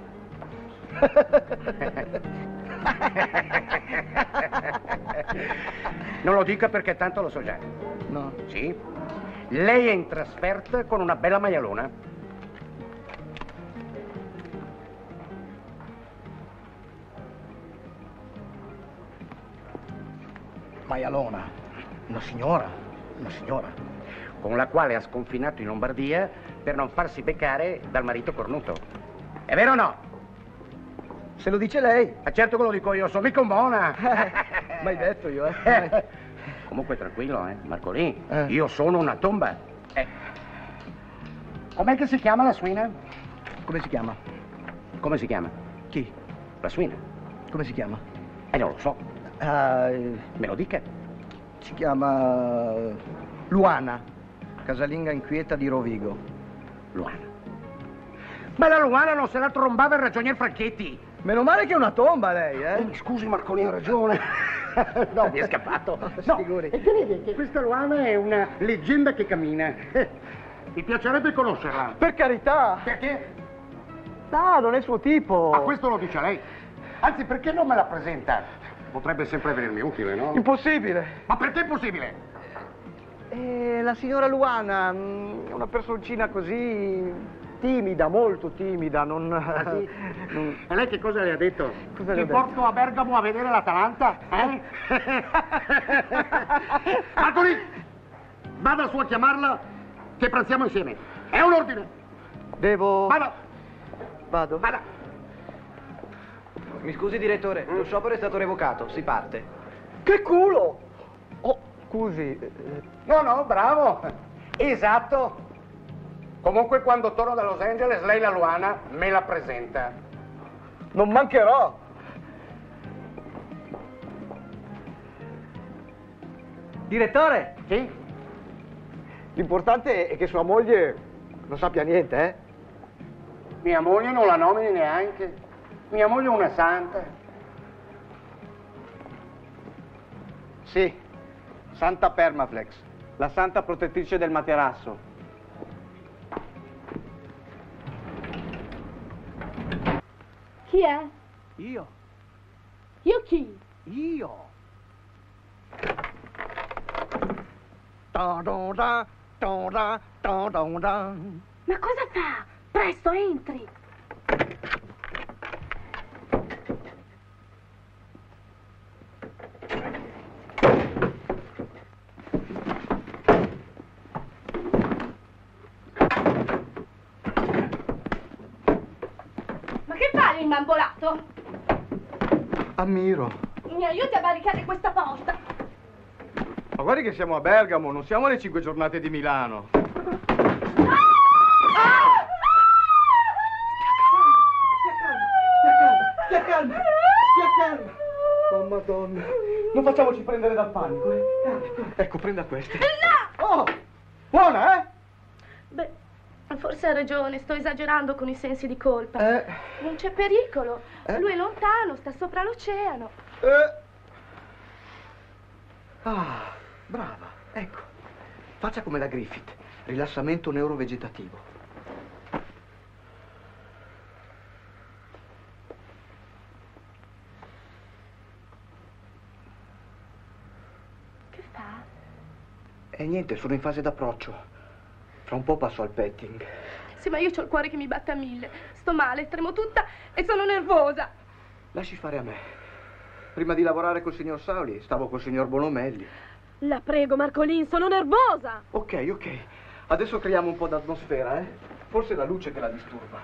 Non lo dica perché tanto lo so già. No. Sì? Lei è in trasferta con una bella maialona. Maialona? Una signora? Una signora? Con la quale ha sconfinato in Lombardia per non farsi beccare dal marito cornuto. È vero o no? Se lo dice lei. Ma certo che lo dico io, sono mica un mona. Mai detto io, eh. Comunque tranquillo, eh, Marcolì. Eh. Io sono una tomba. Eh. Com'è che si chiama la suina? Come si chiama? Come si chiama? Chi? La suina. Come si chiama? Eh, non lo so. Uh, Me lo dica. Si chiama Luana, casalinga inquieta di Rovigo. Luana. Ma la Luana non se la trombava il ragionier Franchetti. Meno male che è una tomba lei, eh? eh scusi Marcolino, ha ragione. No, mi è scappato. No, figuri. E crede che questa Luana è una leggenda che cammina. Mi piacerebbe conoscerla. Per carità. Perché? No, non è il suo tipo. Ma questo lo dice lei. Anzi, perché non me la presenta? Potrebbe sempre venirmi utile, no? Impossibile. Ma perché impossibile? Eh, la signora Luana è una personcina così timida, molto timida, non... Ah, sì? non... E lei che cosa le ha detto? Cosa Ti le ho porto detto? a Bergamo a vedere l'Atalanta? Eh? Marcolì, vada su a chiamarla che pranziamo insieme. È un ordine. Devo... Vada. Vado? Vada. Mi scusi direttore, lo sciopero è stato revocato, si parte. Che culo! Oh, scusi. No, no, bravo. Esatto. Comunque quando torno da Los Angeles, lei la Luana me la presenta. Non mancherò. Direttore! Sì? L'importante è che sua moglie non sappia niente, eh? Mia moglie non la nomini neanche. Mia moglie è una santa. Sì, Santa Permaflex, la santa protettrice del materasso. Chi è? Io. Io chi? Io. Da da da, da da, da da da. Ma cosa fa? Presto, entri. Ma che fai imbambolato? Ammiro. Mi aiuti a barricare questa porta. Ma guardi che siamo a Bergamo, non siamo alle cinque giornate di Milano. Stia calma, stia calma. Oh madonna, non facciamoci prendere dal panico, eh. Ecco, prenda queste. No! Oh, buona, eh? Beh, forse ha ragione, sto esagerando con i sensi di colpa. Eh. Non c'è pericolo. Eh. Lui è lontano, sta sopra l'oceano. Eh. Ah, brava, ecco. Faccia come la Griffith, rilassamento neurovegetativo. Che fa? E niente, sono in fase d'approccio. Fra un po' passo al petting. Sì, ma io ho il cuore che mi batte a mille. Sto male, tremo tutta e sono nervosa. Lasci fare a me. Prima di lavorare col signor Sauli, stavo col signor Bonomelli. La prego, Marcolin, sono nervosa. Ok, ok. Adesso creiamo un po' d'atmosfera, eh? Forse è la luce che la disturba.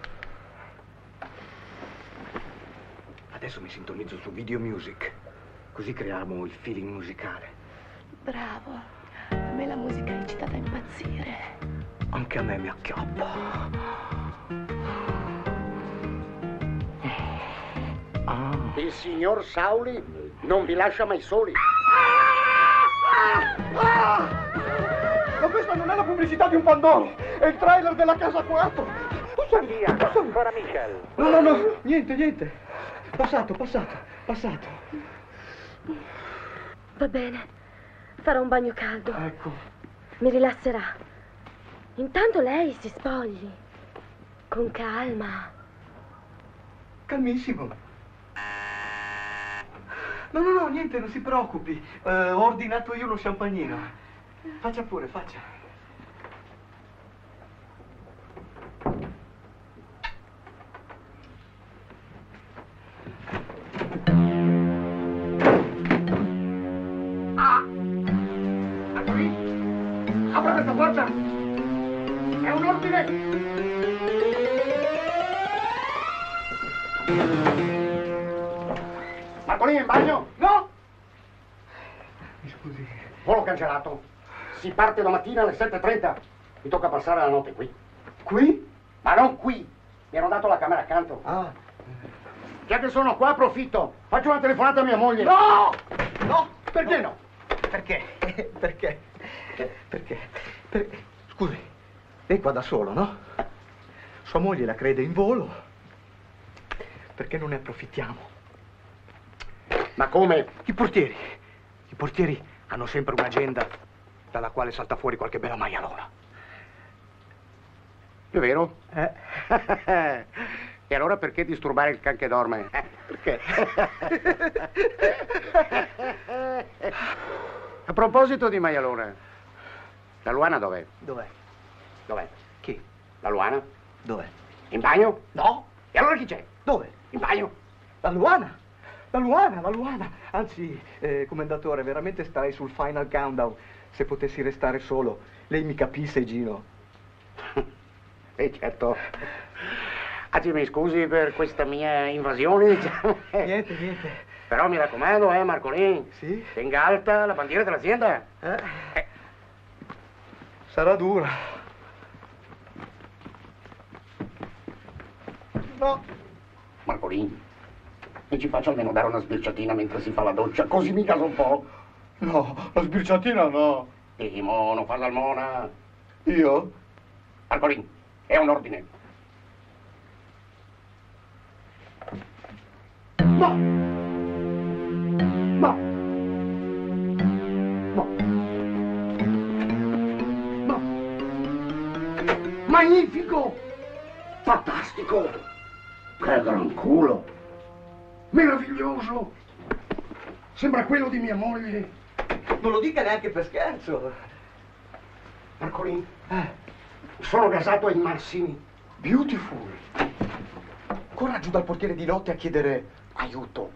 Adesso mi sintonizzo su Video Music. Così creiamo il feeling musicale. Bravo. A me la musica recita da impazzire. Anche a me mi acchiappa. Ah. Il signor Sauli non vi lascia mai soli. Ah! Ma questa non è la pubblicità di un Pandoro, è il trailer della casa quattro. Via, ancora Michel. No, no, no, niente, niente. Passato, passato, passato. Va bene, farò un bagno caldo. Ecco. Mi rilasserà. Intanto lei si spogli. Con calma. Calmissimo. No, no, no, niente, non si preoccupi. Eh, ho ordinato io uno champagnino. Faccia pure, faccia. Apra questa porta! È un ordine! Marcolini in bagno? No! Mi scusi. Volo cancellato. Si parte domattina alle sette e trenta. Mi tocca passare la notte qui. Qui? Ma non qui! Mi hanno dato la camera accanto. Ah. Già che sono qua approfitto. Faccio una telefonata a mia moglie. No! No! Perché no? Perché? Perché? Perché? Perché? Scusi, lei qua da solo, no? Sua moglie la crede in volo. Perché non ne approfittiamo? Ma come? I portieri. I portieri hanno sempre un'agenda dalla quale salta fuori qualche bella maialona. È vero? Eh? E allora perché disturbare il can che dorme? Eh, perché? A proposito di maialone, la Luana dov'è? Dov'è? Dov'è? Chi? La Luana? Dov'è? In bagno? No. E allora chi c'è? Dove? In bagno? La Luana. La Luana, la Luana. Anzi, eh, commendatore, veramente starei sul final countdown. Se potessi restare solo, lei mi capisse, Gino. Eh, certo. Anzi, mi scusi per questa mia invasione, diciamo. Niente, niente. Però mi raccomando, eh, Marcolini. Sì? Tenga alta la bandiera dell'azienda. Eh? Eh. Sarà dura. No. Marcolini, mi ci faccio almeno dare una sbirciatina mentre si fa la doccia, così mi caso un po'. No, la sbirciatina no. E mo, non fa l'almona. Io? Marcolini, è un ordine. No! No! No! No! Magnifico! Fantastico! Che gran culo! Meraviglioso! Sembra quello di mia moglie. Non lo dica neanche per scherzo. Marcolini, eh, sono gasato ai massimi. Beautiful. Corra giù dal portiere di notte a chiedere aiuto.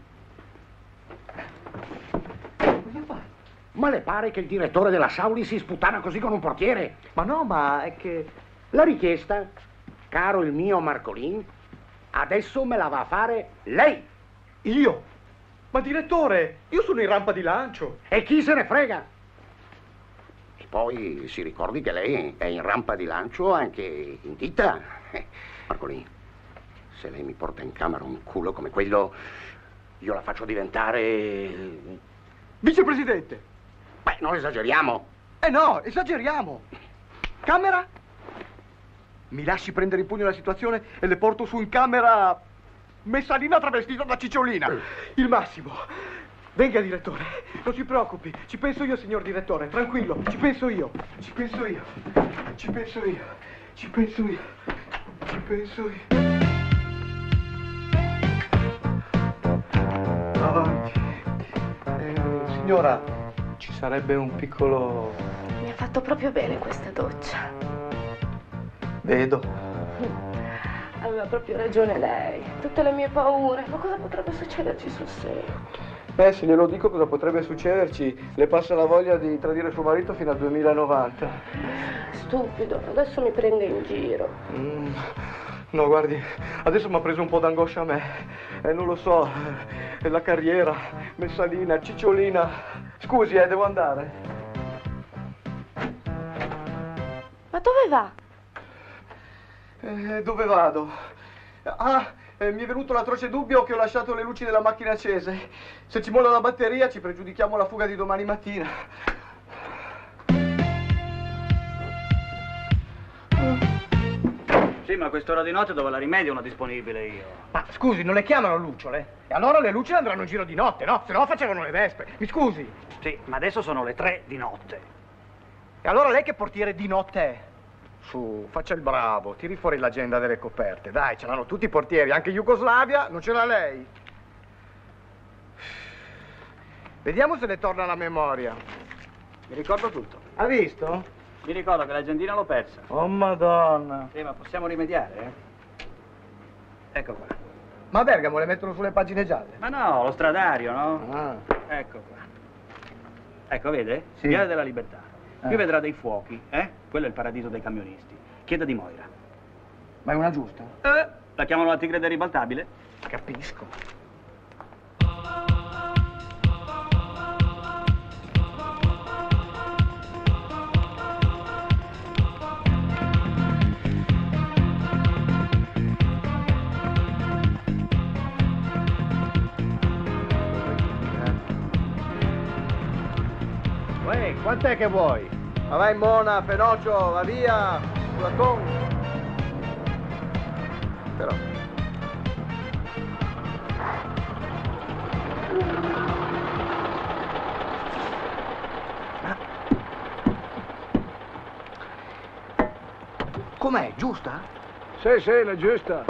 Cosa fa? Ma le pare che il direttore della Sauli si sputtana così con un portiere? Ma no, ma è che... La richiesta, caro il mio Marcolin, adesso me la va a fare lei. Io? Ma direttore, io sono in rampa di lancio. E chi se ne frega? E poi si ricordi che lei è in rampa di lancio anche in ditta. Eh, Marcolin, se lei mi porta in camera un culo come quello, io la faccio diventare... Vicepresidente. Beh, non esageriamo. Eh no, esageriamo. Camera? Mi lasci prendere in pugno la situazione e le porto su in camera Messalina travestita da cicciolina. Il massimo. Venga, direttore, non si preoccupi. Ci penso io, signor direttore, tranquillo. Ci penso io. Ci penso io. Ci penso io. Ci penso io. Ci penso io. Avanti. Eh, signora, ci sarebbe un piccolo... Mi ha fatto proprio bene questa doccia. Vedo. Aveva proprio ragione lei. Tutte le mie paure. Ma cosa potrebbe succederci sul serio? Eh, se glielo dico cosa potrebbe succederci. Le passa la voglia di tradire suo marito fino al duemilanovanta. Stupido, adesso mi prende in giro. Mm, no, guardi, adesso mi ha preso un po' d'angoscia a me. Eh, non lo so, eh, la carriera, Messalina, cicciolina. Scusi, eh, devo andare. Ma dove va? Eh, dove vado? Ah, eh, mi è venuto l'atroce dubbio che ho lasciato le luci della macchina accese. Se ci molla la batteria ci pregiudichiamo la fuga di domani mattina. Sì, ma a quest'ora di notte dove la rimediano disponibile io? Ma scusi, non le chiamano lucciole? E allora le lucciole andranno in giro di notte, no? Se no facevano le vespe. Mi scusi. Sì, ma adesso sono le tre di notte. E allora lei che portiere di notte è? Su, faccia il bravo, tiri fuori l'agenda delle coperte. Dai, ce l'hanno tutti i portieri, anche Jugoslavia, non ce l'ha lei. Vediamo se le torna la memoria. Mi ricordo tutto. Ha visto? Mi ricordo che l'agendina l'ho persa. Oh, Madonna. Sì, ma possiamo rimediare, eh? Ecco qua. Ma a Bergamo le mettono sulle pagine gialle? Ma no, lo stradario, no? Ah. Ecco qua. Ecco, vede? Sì. Viale della Libertà. Qui Eh. vedrà dei fuochi, eh? Quello è il paradiso dei camionisti. Chieda di Moira. Ma è una giusta? Eh, la chiamano la tigre del ribaltabile? Capisco. Uè, quant'è che vuoi? Ma vai Mona, Fenocio, va via, sulla con. Però. Com'è, giusta? Sì, sì, la giusta.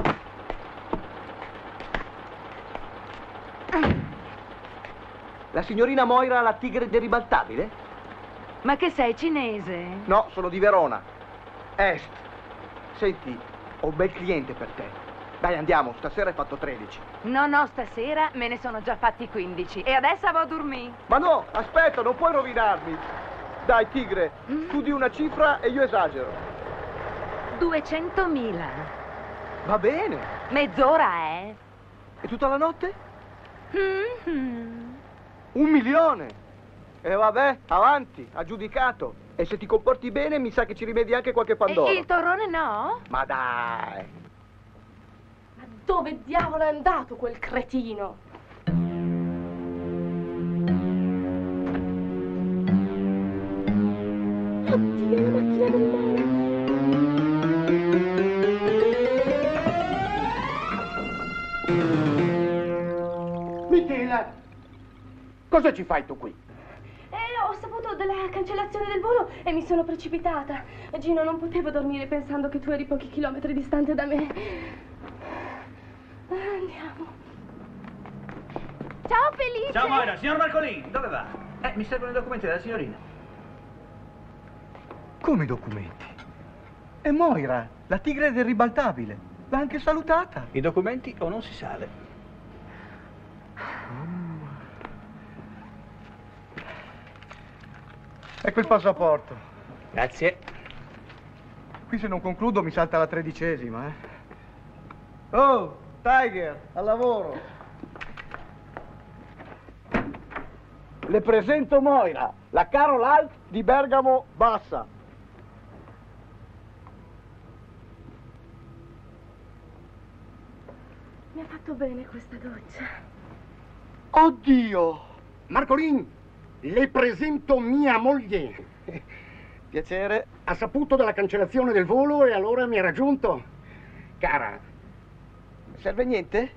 La signorina Moira, la tigre del ribaltabile? Ma che sei cinese? No, sono di Verona. Est. Senti, ho un bel cliente per te. Dai, andiamo, stasera hai fatto tredici. No, no, stasera me ne sono già fatti quindici e adesso vado a dormire. Ma no, aspetta, non puoi rovinarmi. Dai, tigre, tu di una cifra e io esagero. duecentomila. Va bene. Mezz'ora, eh? E tutta la notte? Mm-hmm. Un milione. E vabbè, avanti, aggiudicato. E se ti comporti bene, mi sa che ci rimedi anche qualche Pandoro. E il torrone no? Ma dai. Ma dove diavolo è andato quel cretino? Oddio, la macchina del mare. Michela, cosa ci fai tu qui? Eh, ho saputo della cancellazione del volo e mi sono precipitata. Gino, non potevo dormire pensando che tu eri pochi chilometri distante da me. Andiamo. Ciao Felice! Ciao Moira, signor Marcolini, dove va? Eh, mi servono i documenti della signorina. Come i documenti? È Moira, la tigre del ribaltabile. L'ha anche salutata. I documenti o non si sale? Ecco il passaporto. Grazie. Qui se non concludo mi salta la tredicesima, eh. Oh, Tiger, al lavoro. Le presento Moira, la Carol Alt di Bergamo Bassa. Mi ha fatto bene questa doccia. Oddio! Marcolin, le presento mia moglie. Piacere. Ha saputo della cancellazione del volo e allora mi ha raggiunto. Cara. Serve niente?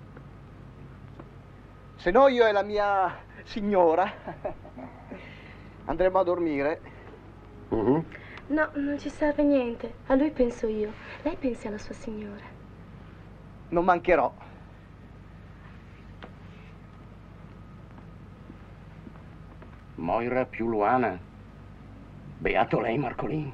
Se no io e la mia signora andremo a dormire. Uh-huh. No, non ci serve niente. A lui penso io. Lei pensi alla sua signora. Non mancherò. Moira più Luana. Beato lei, Marcolin.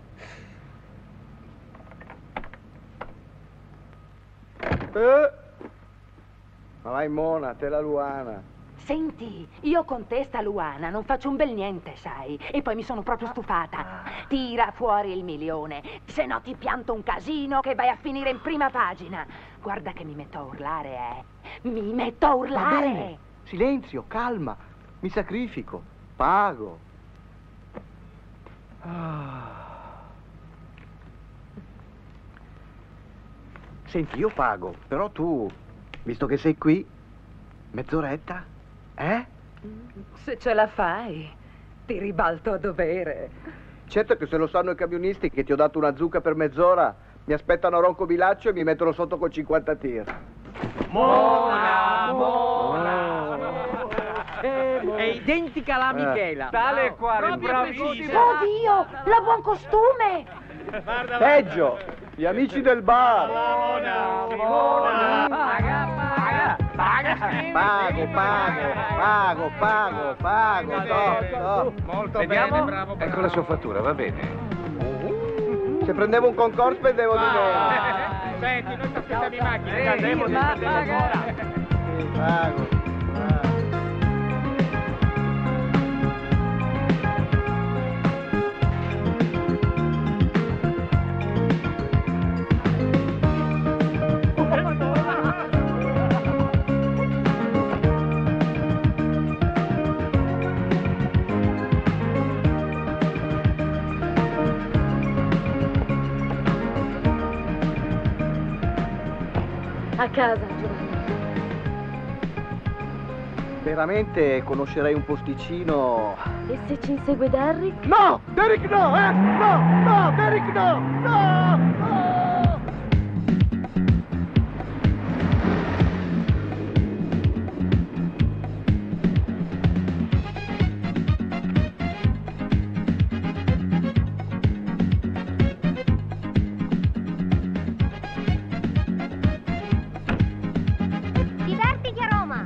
Eh. Ma vai Mona, te la Luana. Senti, io con te sta Luana non faccio un bel niente, sai? E poi mi sono proprio stufata. Tira fuori il milione, se no ti pianto un casino che vai a finire in prima pagina. Guarda che mi metto a urlare, eh. Mi metto a Va urlare. bene. Silenzio, calma. Mi sacrifico. Pago. Ah. Senti, io pago, però tu, visto che sei qui, mezz'oretta, eh? Se ce la fai, ti ribalto a dovere. Certo che se lo sanno i camionisti che ti ho dato una zucca per mezz'ora, Mi aspettano a Ronco Bilaccio e mi mettono sotto col cinquanta tir. Mona, Mona. È identica alla Michela. Tale e quale, Proprio bravissima. Oddio, la buon costume! Peggio, gli amici del bar. Mona, paga, paga, paga. Pago, pago, pago, pago, pago, stop, stop. Molto Vediamo. bene, bravo. Ecco la sua fattura, va bene. Se prendevo un concorso spendevo di meno. Senti, noi ti aspettiamo in macchina. Ehi, Andiamo, ma andiamo paga. ancora. Pago. A casa, Giovanni. Veramente conoscerei un posticino. E se ci insegue Derrick? No! Derrick no, eh! No! No! Derrick no! No! No! Divertiti a Roma!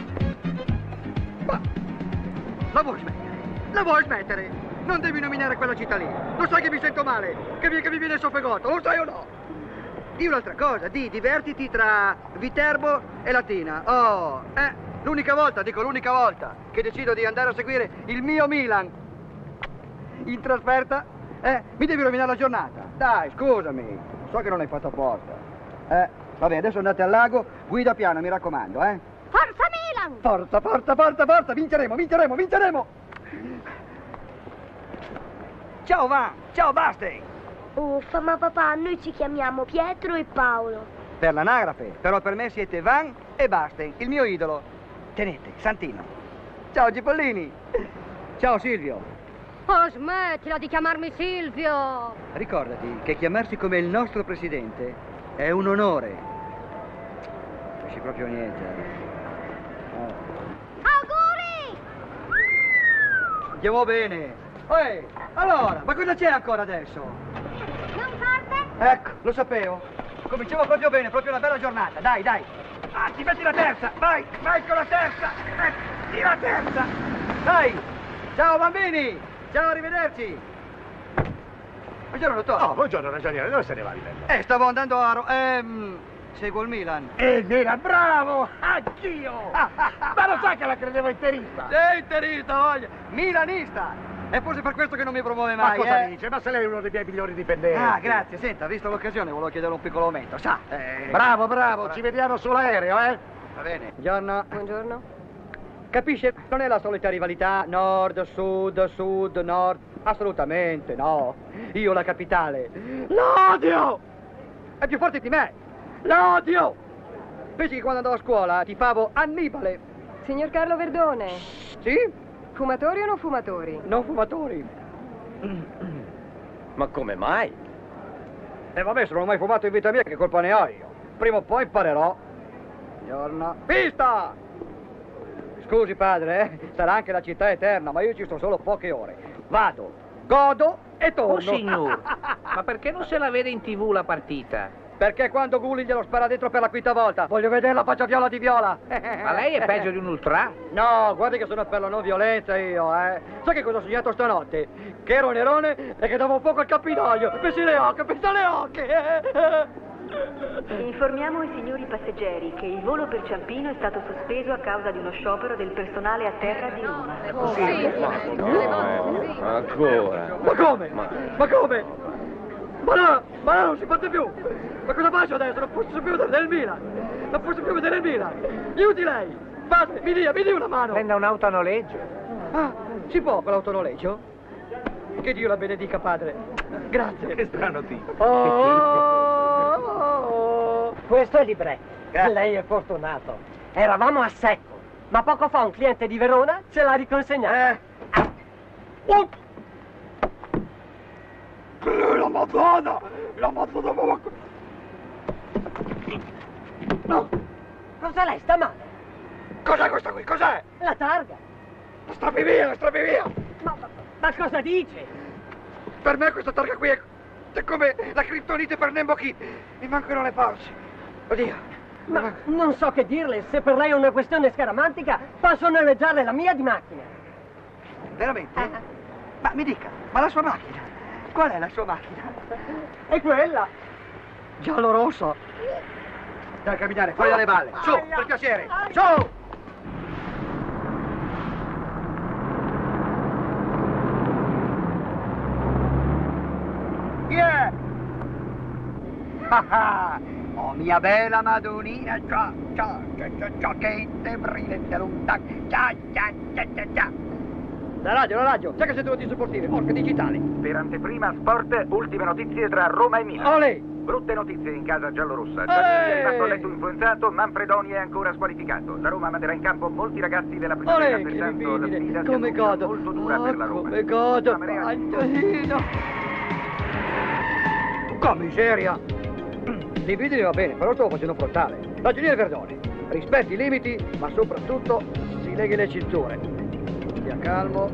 La vuoi smettere? La vuoi smettere? Non devi nominare quella città lì. Lo sai che mi sento male, che mi, che mi viene il soffegotto, lo sai o no? Di un'altra cosa, di divertiti tra Viterbo e Latina. Oh, eh, l'unica volta, dico l'unica volta, che decido di andare a seguire il mio Milan in trasferta, eh, mi devi rovinare la giornata. Dai, scusami, so che non hai fatto apposta. Eh, vabbè, adesso andate al lago, guida piano, mi raccomando, eh. Forza Milan! Forza, forza, forza, forza, vinceremo, vinceremo, vinceremo! Ciao Van, ciao Basti! Uffa, ma papà, noi ci chiamiamo Pietro e Paolo. Per l'anagrafe, però per me siete Van e Basti, il mio idolo. Tenete, Santino. Ciao Cipollini! Ciao Silvio! Oh, smettila di chiamarmi Silvio! Ricordati che chiamarsi come il nostro presidente è un onore. Non capisci proprio niente. Auguri! Andiamo bene. Ehi, allora, ma cosa c'è ancora adesso? Non forte? Ecco, lo sapevo. Cominciamo proprio bene, proprio una bella giornata. Dai, dai. Ah, ti metti la terza. Vai, vai con la terza. Metti la terza. Dai. Ciao bambini. Ciao, arrivederci. Buongiorno, dottore. Oh, buongiorno ragioniere, dove se ne va livello? Eh, stavo andando a... Ro- ehm, seguo il Milan. E era bravo! Anch'io! Ma lo sai che la credevo interista? Sei interista, voglia. Milanista. È forse per questo che non mi promuove mai, Ma cosa eh? dice? Ma se lei è uno dei miei migliori dipendenti. Ah, grazie. Senta, visto l'occasione, volevo chiedere un piccolo aumento. Sa, eh... Bravo, bravo, ci vediamo sull'aereo, eh? Va bene. Buongiorno. Buongiorno. Capisce? Non è la solita rivalità nord, sud, sud, nord. Assolutamente no. Io la capitale l'odio! È più forte di me. L'odio! Pensi che quando andavo a scuola tifavo Annibale. Signor Carlo Verdone. Sì? Fumatori o non fumatori? Non fumatori. Ma come mai? E vabbè, se non ho mai fumato in vita mia, che colpa ne ho io? Prima o poi imparerò. Buongiorno. Pista! Scusi padre, eh? Sarà anche la città eterna, ma io ci sto solo poche ore. Vado, godo e torno. Oh signor, ma perché non se la vede in tv la partita? Perché quando Gulli glielo spara dentro per la quinta volta, voglio vedere la faccia viola di Viola. Ma lei è peggio di un ultra? No, guardi che sono per la non violenza io, eh. Sai che cosa ho sognato stanotte? Che ero Nerone e che davo un fuoco al Campidoglio. Pensi le ocche, pensi alle ocche. Informiamo i signori passeggeri che il volo per Ciampino è stato sospeso a causa di uno sciopero del personale a terra di Roma. Oh, sì. Ancora? Ma come? Ma, ma come? Ma no, ma no, non si parte più! Ma cosa faccio adesso? Non posso più vedere il Milan! Non posso più vedere il Milan! Aiuti lei! Padre, mi dia, mi dia una mano! Prenda un'auto a noleggio. Ah, si può con l'autonoleggio? Che Dio la benedica, padre! Grazie! Che strano tipo! Oh, oh, oh. Questo è libretto. Grazie. Lei è fortunato. Eravamo a secco, ma poco fa un cliente di Verona ce l'ha riconsegnato. Eh. Uh. La Madonna! La Madonna! No! Cosa lei? Sta male? Cos'è questa qui? Cos'è? La targa! La strappi via, la strappi via! Ma, ma, ma cosa dice? Per me questa targa qui è, è come la criptonite per Nembo Kid. Mi mancano le pausi. Oddio. Ma non so che dirle, se per lei è una questione scaramantica, posso noleggiarle la mia di macchina. Veramente? Uh-huh. Ma mi dica, ma la sua macchina? Qual è la sua macchina? È quella. Giallo rosso. Dai a camminare, fuori dalle balle. Su, per piacere. Su! Yeah! Oh mia bella Madonnina, ciao, ciao, ciao, ciao, ciao, che te brillante lontano, ciao, ciao, ciao, ciao, ciao. La radio, la radio, sai che siete notizie sportive, orca digitali. Per anteprima sport, ultime notizie tra Roma e Milano. Olè! Brutte notizie in casa giallorossa. Giannini è rimasto a letto influenzato, Manfredoni è ancora squalificato. La Roma manderà in campo molti ragazzi della prima lega, pertanto la sfida si annuncia molto dura per la Roma. Come godo, Antonino! Che miseria! Dividere va bene, però stavo facendo frontale. Ragioniere Verdone, rispetti i limiti, ma soprattutto si leghi le cinture. Stia calmo.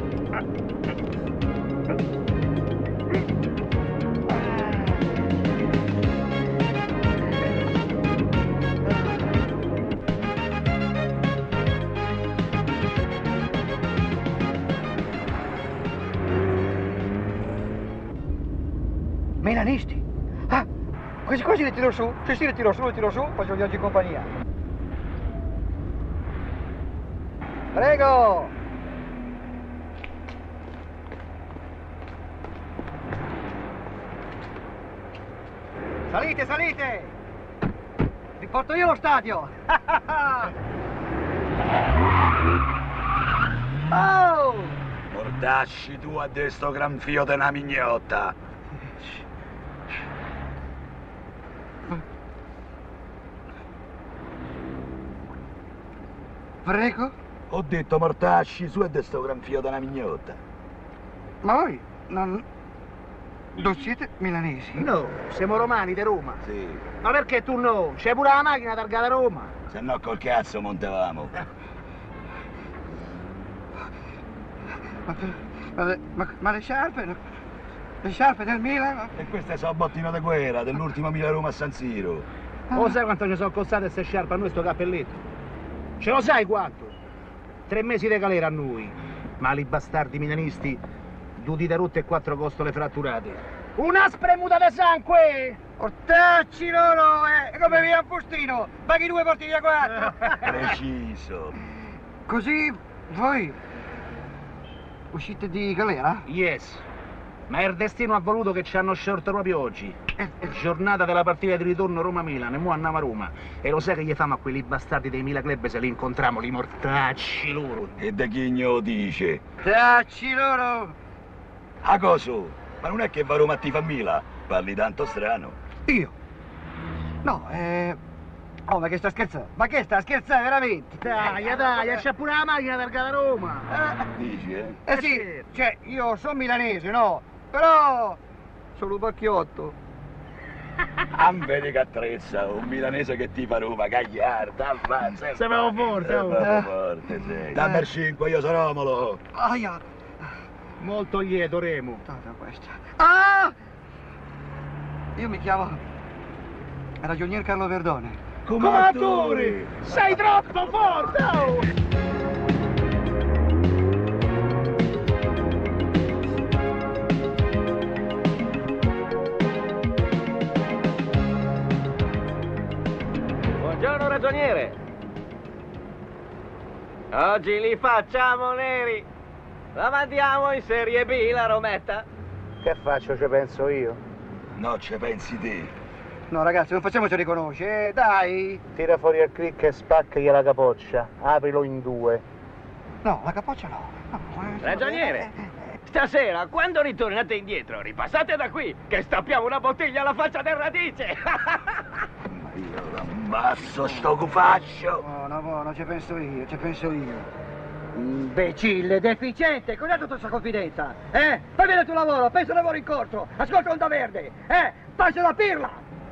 Milanisti? Ah, quasi quasi li tiro su. Sì, sì, li tiro su, li tiro su, faccio gli oggi compagnia. Prego! Salite, salite! Vi porto io allo stadio! Oh! Mordasci tu a desto gran fio de una mignotta! Prego? Ho detto mortasci su e desto gran fio de una mignotta. Ma voi non... non siete milanesi? No, siamo romani di Roma. Sì. Ma perché tu no? C'è pure la macchina targata Roma. Se no col cazzo montavamo. Ma, ma, le, ma, ma le sciarpe? Le sciarpe del Milan? E queste sono bottino di guerra dell'ultimo Milan-Roma a San Siro. Ah. Lo sai quanto ci sono costate queste sciarpe a noi sto cappelletto? Ce lo sai quanto? Tre mesi di galera a noi. Mali bastardi milanisti, due dita rotte e quattro costole fratturate. Una spremuta di sangue! Ortacci loro, eh! Come via a Fustino! Paghi due porti via quattro! Preciso. Così voi uscite di galera? Yes. Ma il destino ha voluto che ci hanno sciolto proprio oggi. Giornata della partita di ritorno Roma-Milan, e mo andiamo a Roma. E lo sai che gli famo a quelli bastardi dei Mila Club se li incontriamo, li mortacci loro. E da chi gnò dice? Tacci loro! A coso? Ma non è che va a Roma a tifare Mila? Parli tanto strano. Io? No, eh... Oh, ma che sta scherzando? Ma che sta scherzando veramente? Dai, dai, c'è pure la macchina targata Roma. Eh, Dici, eh? Eh sì, cioè, io sono milanese, no? Però sono un pacchiotto. Ah, vedi che attrezza, un milanese che tifa Roma, gagliarda, avanza. Siamo forte, oh. Siamo forte, sì. Dammi il cinque, io sono Romolo. Aia. Molto lieto, Remo. Questa. Ah! Io mi chiamo Ragionier Carlo Verdone. Comatore! Sei troppo forte! Oh! Buongiorno ragioniere! Oggi li facciamo neri! La mandiamo in Serie B la Rometta? Che faccio, ci penso io? No, ci pensi te. No ragazzi, non facciamoci riconoscere, eh, dai! Tira fuori il crick e spaccagli la capoccia. Aprilo in due. No, la capoccia no. no eh, ragioniere! Stasera, quando ritornate indietro, ripassate da qui, che stappiamo una bottiglia alla faccia del radice! Ma io l'ammazzo sto cufaccio! No, no, no, ci penso io, ci penso io. Imbecille, deficiente, cos'è tutta questa confidenza? Eh? Fai bene il tuo lavoro, pensa al lavoro in corso, ascolta Onda Verde, eh? Faccia la pirla!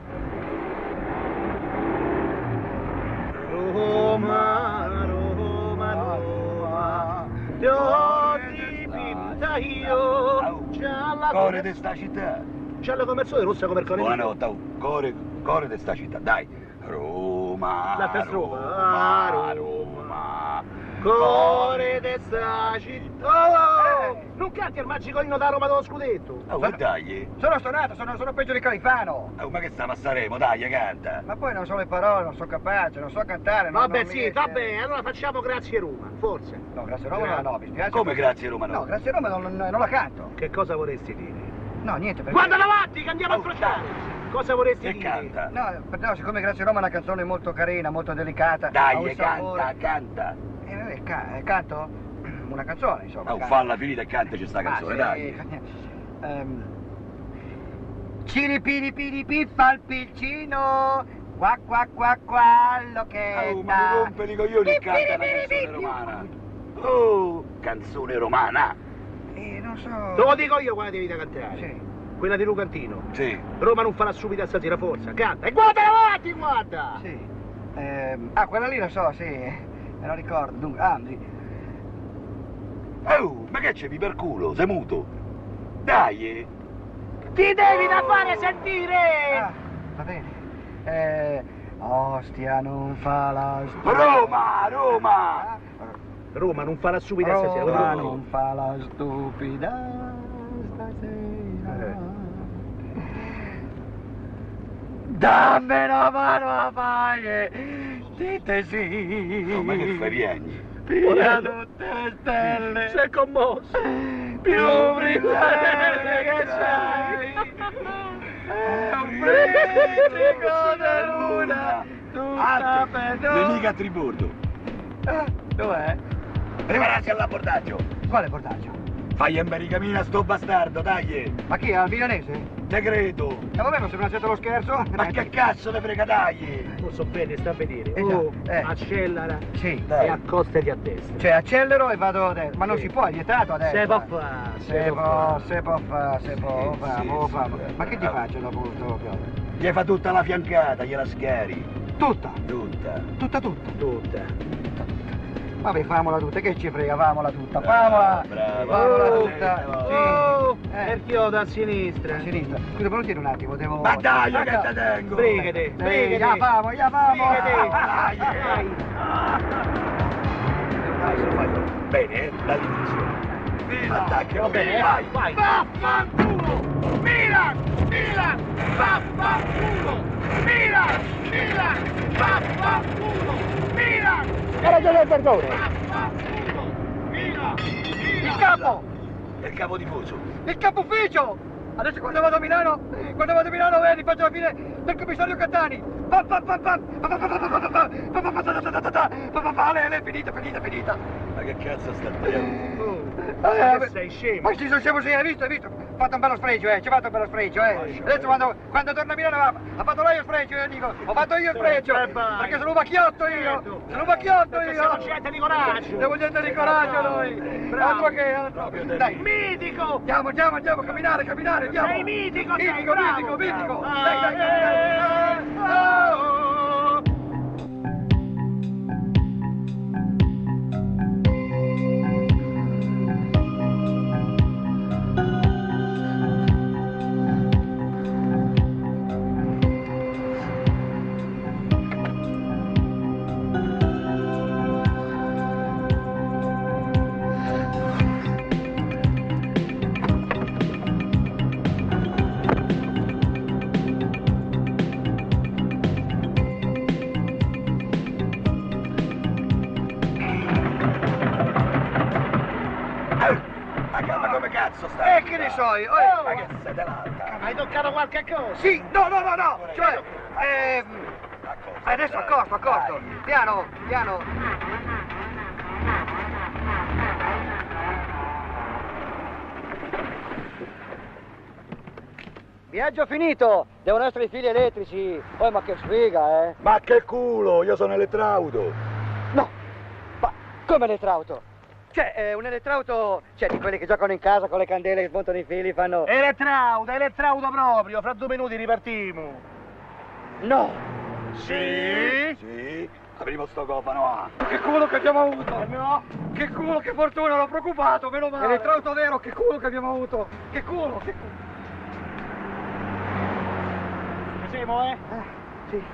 Roma, Roma, Roma, ti ho dipinta io, gialla Core di sta città. gialla come il sole, rossa come il coniglio. Buonanotte, oh. core, core di sta città, dai. Roma, La per Roma, Roma, Roma, Roma. Cuore di sta città. Oh, eh, non canti il magico inno da Roma dello scudetto. Oh, ma dai. Sono stonato, sono, sono peggio di Califano. Oh, ma che sta passaremo, dai, canta. Ma poi non so le parole, non so capace, non so cantare. Non, Vabbè non sì, mi riesce. vabbè, allora facciamo Grazie Roma, forse. No, Grazie Roma no, mi spiace. Come Grazie Roma no? No, Grazie Roma non, non, non la canto. Che cosa vorresti dire? No, niente, perché... Guarda davanti che andiamo a incrociare! Cosa vorresti Che dire? canta? No, per- no, siccome Grazie Roma è una canzone molto carina, molto delicata. ha Dai, un canta, sapore. canta. Eh, vabbè, ca- eh, canto? Una canzone, insomma. Oh, canto. falla finita e cantaci sta Ah, canzone, sì. dai. Ehm, Ciripiri piri pippa al piccino, qua qua qua quello che Oh, ma mi rompe i coglioni e canta la canzone romana. Oh, canzone romana. Eh, non so... Te lo dico io quella devi da cantare. Sì. Quella di Lucantino. Sì. Roma non farà subito stasera, forza, canta. E guarda davanti, guarda! Sì. Ehm, ah, quella lì lo so, sì. Me lo ricordo. Dunque, ah, sì. Oh, ma che c'è per culo? Sei muto? Dai! eh. Ti devi da fare sentire! Ah, va bene. Eh, ostia non fa la... Roma, Roma! Roma non farà subito stasera. Roma Roma non fa la stupida stasera. Dammi una mano a fare, dite sì. Oh, ma che fai piegni? Via tutte le stelle. Sei commosso. Più brillante che sei. È un pizzico di luna. Tutta per noi. Nemica a tribordo. Ah, dov'è? Preparati all'abbordaggio. Quale portaggio? Fai americamina a sto bastardo, dai! Ma chi è? Al milanese? Te credo! E vabbè, ma se non accetto lo scherzo? Ma che cazzo te frega, dai! Non so bene, sta a vedere. Eh già, Oh, eh. accelera Sì. e accostati a destra. Cioè, accelero e vado a destra. Ma non Sì. si può, è vietato adesso. Se può fare, Se può, se può fare, se può, lo famo, lo famo. Ma che ti Ah. faccio dopo questo piove? Gli fa tutta la fiancata, gliela schiari. Tutta? Tutta. Tutta, tutta. Tutta. Vabbè, famola tutta, che ci frega, famola tutta, famola! brava. Famola Oh, tutta! Oh, Sì! Eh, il chiodo a sinistra. a sinistra. Scusa, però tieni un attimo, devo... Ma dai, Ah, che no. te tengo! Brigate, Sì, brigate. ya famo, ya famo! Brigate. Dai, Dai. Dai, lo fai bene, eh? Dall'inizio. Attacchi, va bene, vai! Vai. Vaffanculo! Milan! Milan! Vaffanculo! Milan! Milan! Vaffanculo! Milan! Era già del perdone! Vaffanculo! Milan! Il capo! È il capo tifoso. Il capo ufficio! Adesso quando vado a Milano, quando vado a Milano, vedi, faccio la fine del commissario Cattani! Pam pam pam pam! Pam pam pam pam pam pam pam! Pam pam pam pam pam pam! Pam pam pam! È finita, finita, finita! Ma che cazzo sta facendo? Eh, Che sei scemo. Ma ci sono scemo, sì, hai visto, hai visto? Ha fatto un bello spregio, eh, ci ha fatto un bello spregio, eh. Adesso quando, quando torna a Milano ha, ha fatto lei il spregio, io dico, ho fatto io il spregio, Eh, vai. perché sono un macchiotto io, sono un macchiotto Perché io. siamo gente di coraggio. Siamo gente di coraggio noi. Bravo. Altro che, altro. Dai, Mitico. andiamo, andiamo, andiamo, a camminare, camminare, andiamo. Sei mitico, sei mitico, bravo. mitico, mitico. Ah, Dai, dai, dai, dai. eh, oh. Ma come cazzo stai? Eh, che ne so io? Ma Eh, che sei dell'alta? Hai toccato qualche cosa? Sì, no, no, no, no, cioè, ehm, adesso accorto, accorto, piano, piano. Viaggio finito, devono essere i fili elettrici, poi ma che sfiga, eh. Ma che culo, io sono elettrauto. No, ma come l'elettrauto? Cioè, eh, un elettrauto, cioè di quelli che giocano in casa con le candele che spuntano i fili, fanno... Elettrauto, elettrauto proprio, fra due minuti ripartiamo. No! Sì? Sì. Apriamo sto cofano, ah. Che culo che abbiamo avuto! No! Che culo, che fortuna, ero preoccupato, meno male! Elettrauto vero, che culo che abbiamo avuto! Che culo, che culo! Ci siamo, eh? Eh, sì.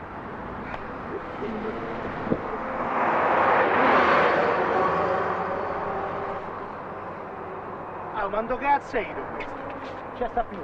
Ah, mando cazzo io questo. C'è sta più.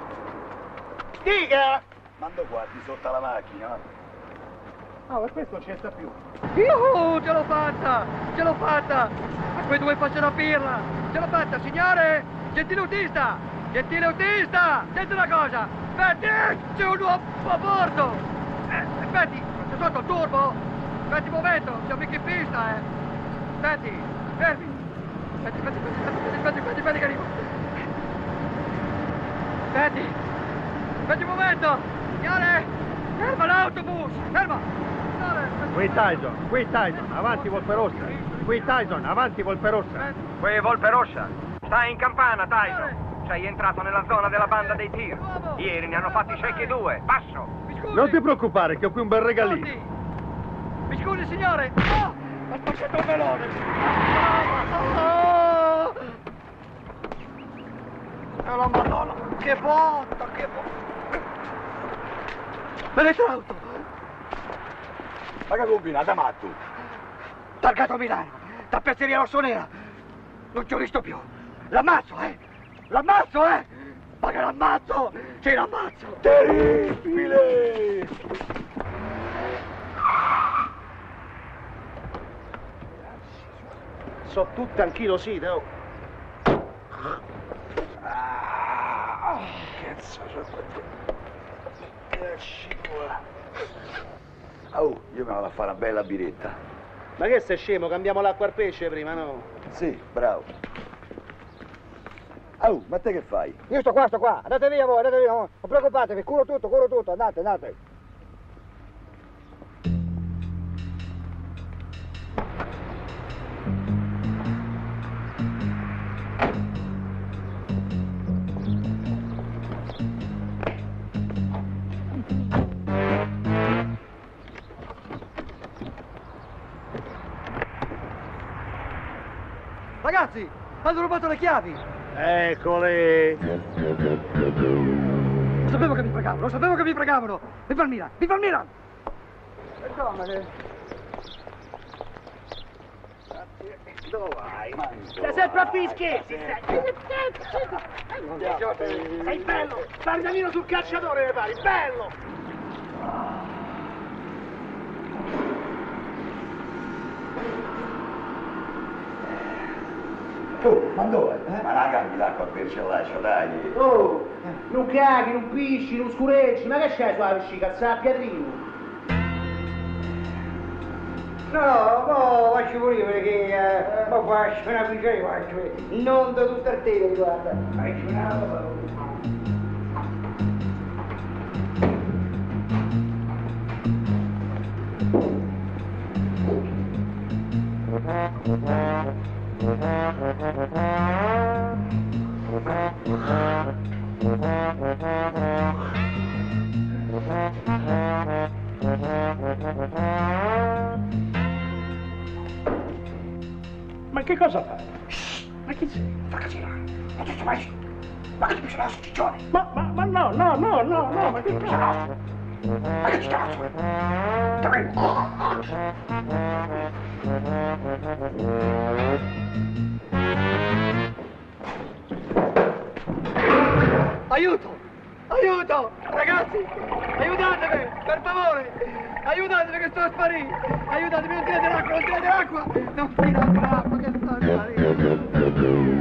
Dica! Mando guardi sotto la macchina. Ah, per questo non c'è sta più. Yuhu, ce l'ho fatta! Ce l'ho fatta! A quei due faccio la pirla! Ce l'ho fatta, signore! Gentile autista! Gentile autista! Senti una cosa! Aspetti! C'è un uomo a bordo! Eh, aspetti! C'è sotto il turbo! Aspetti un momento! Siamo mica in pista, eh! Aspetti! Fermi! Aspetti, aspetti, aspetti, aspetti, aspetti, aspetti che arrivo! Aspetti! Aspetti un momento! Signore! Ferma l'autobus! Ferma! Qui Tyson, qui Tyson, avanti Volpe Rossa. Qui Tyson, avanti Volpe Rossa. Qui Volpe Rossa. Stai in campana, Tyson. Sei entrato nella zona della banda dei tir. Ieri ne hanno fatti ciechi due. Passo. Non ti preoccupare, che ho qui un bel regalino. Mi scusi, signore. Oh, ho spacciato un melone. Oh, oh la madonna. Che botta, che botta. L'elettrauto. Ma che combinata, matto? Targato a Milano, tappezzeria rossonera. Non ci ho visto più. L'ammazzo, eh! L'ammazzo, eh! Ma che l'ammazzo! Sì, l'ammazzo! Terribile! So tutte anch'io sì, oh. Ah, cazzo, c'ho fatto. Eccoci qua. Oh, io me la vado a fare una bella biretta. Ma che sei scemo? Cambiamo l'acqua al pesce prima, no? Sì, bravo. Oh, ma te che fai? Io sto qua, sto qua. Andate via voi, andate via. Non preoccupatevi, curo tutto, curo tutto. Andate, andate. Ragazzi, hanno rubato le chiavi! Eccole! Lo sapevo che mi pregavano, lo sapevo che mi pregavano! Viva il Milan, viva il Milan! Perdonami. Dove vai? Sei sempre a fischietti! Sei bello! Spargamino sul cacciatore ne pari, bello! Oh, ma dove? Eh? Ma la cambi l'acqua per cellaccio, dai! Oh, non caghi, non pisci, non scureggi, ma che c'hai sulla vescica? Sta a Piatrino? No, mo faccio pure perché eh, mo faccio una miseria, faccio non da tutta il tele, guarda. Faccio una... Ma che cosa fai? Ma chi sei? Fa casino. Ma tu mai? Ma che ti piace la ciccione? Ma, ma, ma no, no, no, no, no, ma che cosa? Ma che ti piace? Ti prego. Aiuto! Aiuto! Ragazzi! Aiutatemi! Per favore! Aiutatemi che sto a sparire! Aiutatemi, non tirate l'acqua, non tirate l'acqua! Non tirate l'acqua che sto a sparire!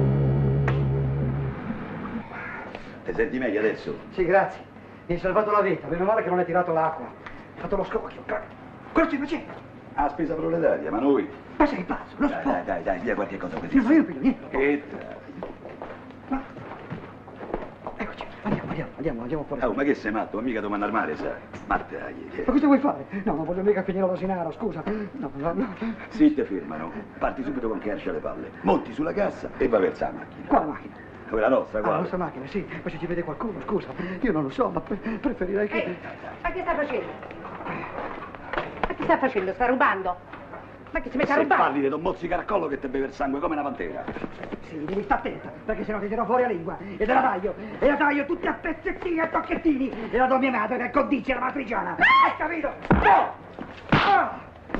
Ti senti meglio adesso? Sì, grazie. Mi hai salvato la vita, meno male che non hai tirato l'acqua. Hai fatto lo scrocchio. Cosa stai facendo? Ah, spesa proletaria, ma noi... Ma sei pazzo, non si Dai, può. dai, dai, dai, via qualche cosa così. Io non piglio niente. Che... Eccoci, andiamo, andiamo. Andiamo, andiamo fuori. Oh, ma che sei matto? Ma mica devo andare al mare, sai? Ma dai. Ma cosa vuoi fare? No, non voglio mica finire l'Osinaro, scusa. No, no, no. Sì, te fermano. Parti subito con Kersh alle palle. Monti sulla cassa e vai verso la macchina. Quale macchina? Quella nostra, Ah, quale? la nostra macchina, sì. Ma se ci vede qualcuno, scusa. Io non lo so, ma pre- preferirei che... Ehi, ma che sta facendo? Ma che sta facendo? Sta rubando? Ma che si mette a Se rubare? parli, ti do un mozzicare al collo che ti beve il sangue come una pantera. Sì, devi stare attenta, perché sennò ti tiro fuori la lingua. E te la taglio, e la taglio tutti a pezzettini, a tocchettini. E la do a mia madre che condice la matriciana. Hai capito? No! Ah!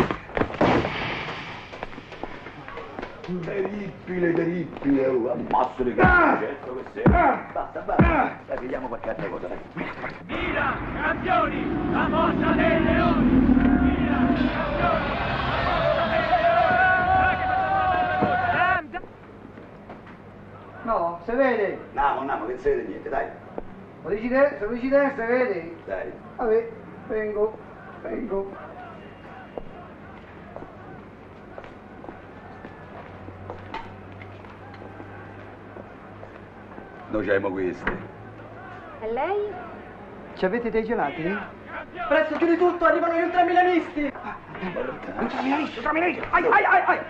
Terribile, terribile, oh, ammazzo di cazzo, certo che sei. Basta, basta. Dai, pigliamo qualche altra cosa, dai. Mira, campioni, la mossa dei leoni! Mira, campioni, la mossa dei leoni! No, se vede. Andiamo, andiamo, che non si vede niente, dai. Lo dici te? Se lo dici te, se vede. Dai. Vabbè, vengo, vengo. Noi abbiamo queste. E lei? Ci avete dei gelati? Presto più di tutto, arrivano gli ultramilanisti! Ultramilanisti, ultramilanisti! Ai, ai, ai, ai!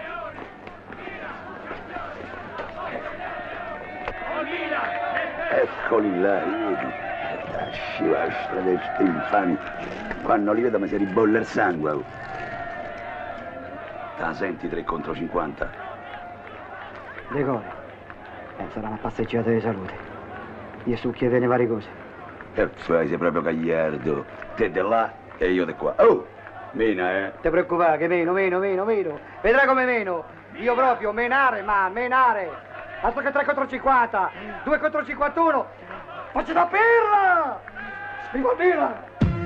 Eccoli là, vedi? La scivastra di sti infami. Quando li vedo mi si ribolle il sangue. Oh. Te la senti tre contro cinquanta? Decore. Eh, sarà una passeggiata di salute. Io succhi e ve ne varie cose. E poi sei proprio gagliardo. Te di là e io di qua. Oh! Mena, eh? Ti preoccupare, che meno, meno, meno, meno. Vedrai come meno. Io proprio, menare, ma, menare. Altro che tre contro cinquanta, due contro cinquantuno. Faccio da pirla! Viva birra!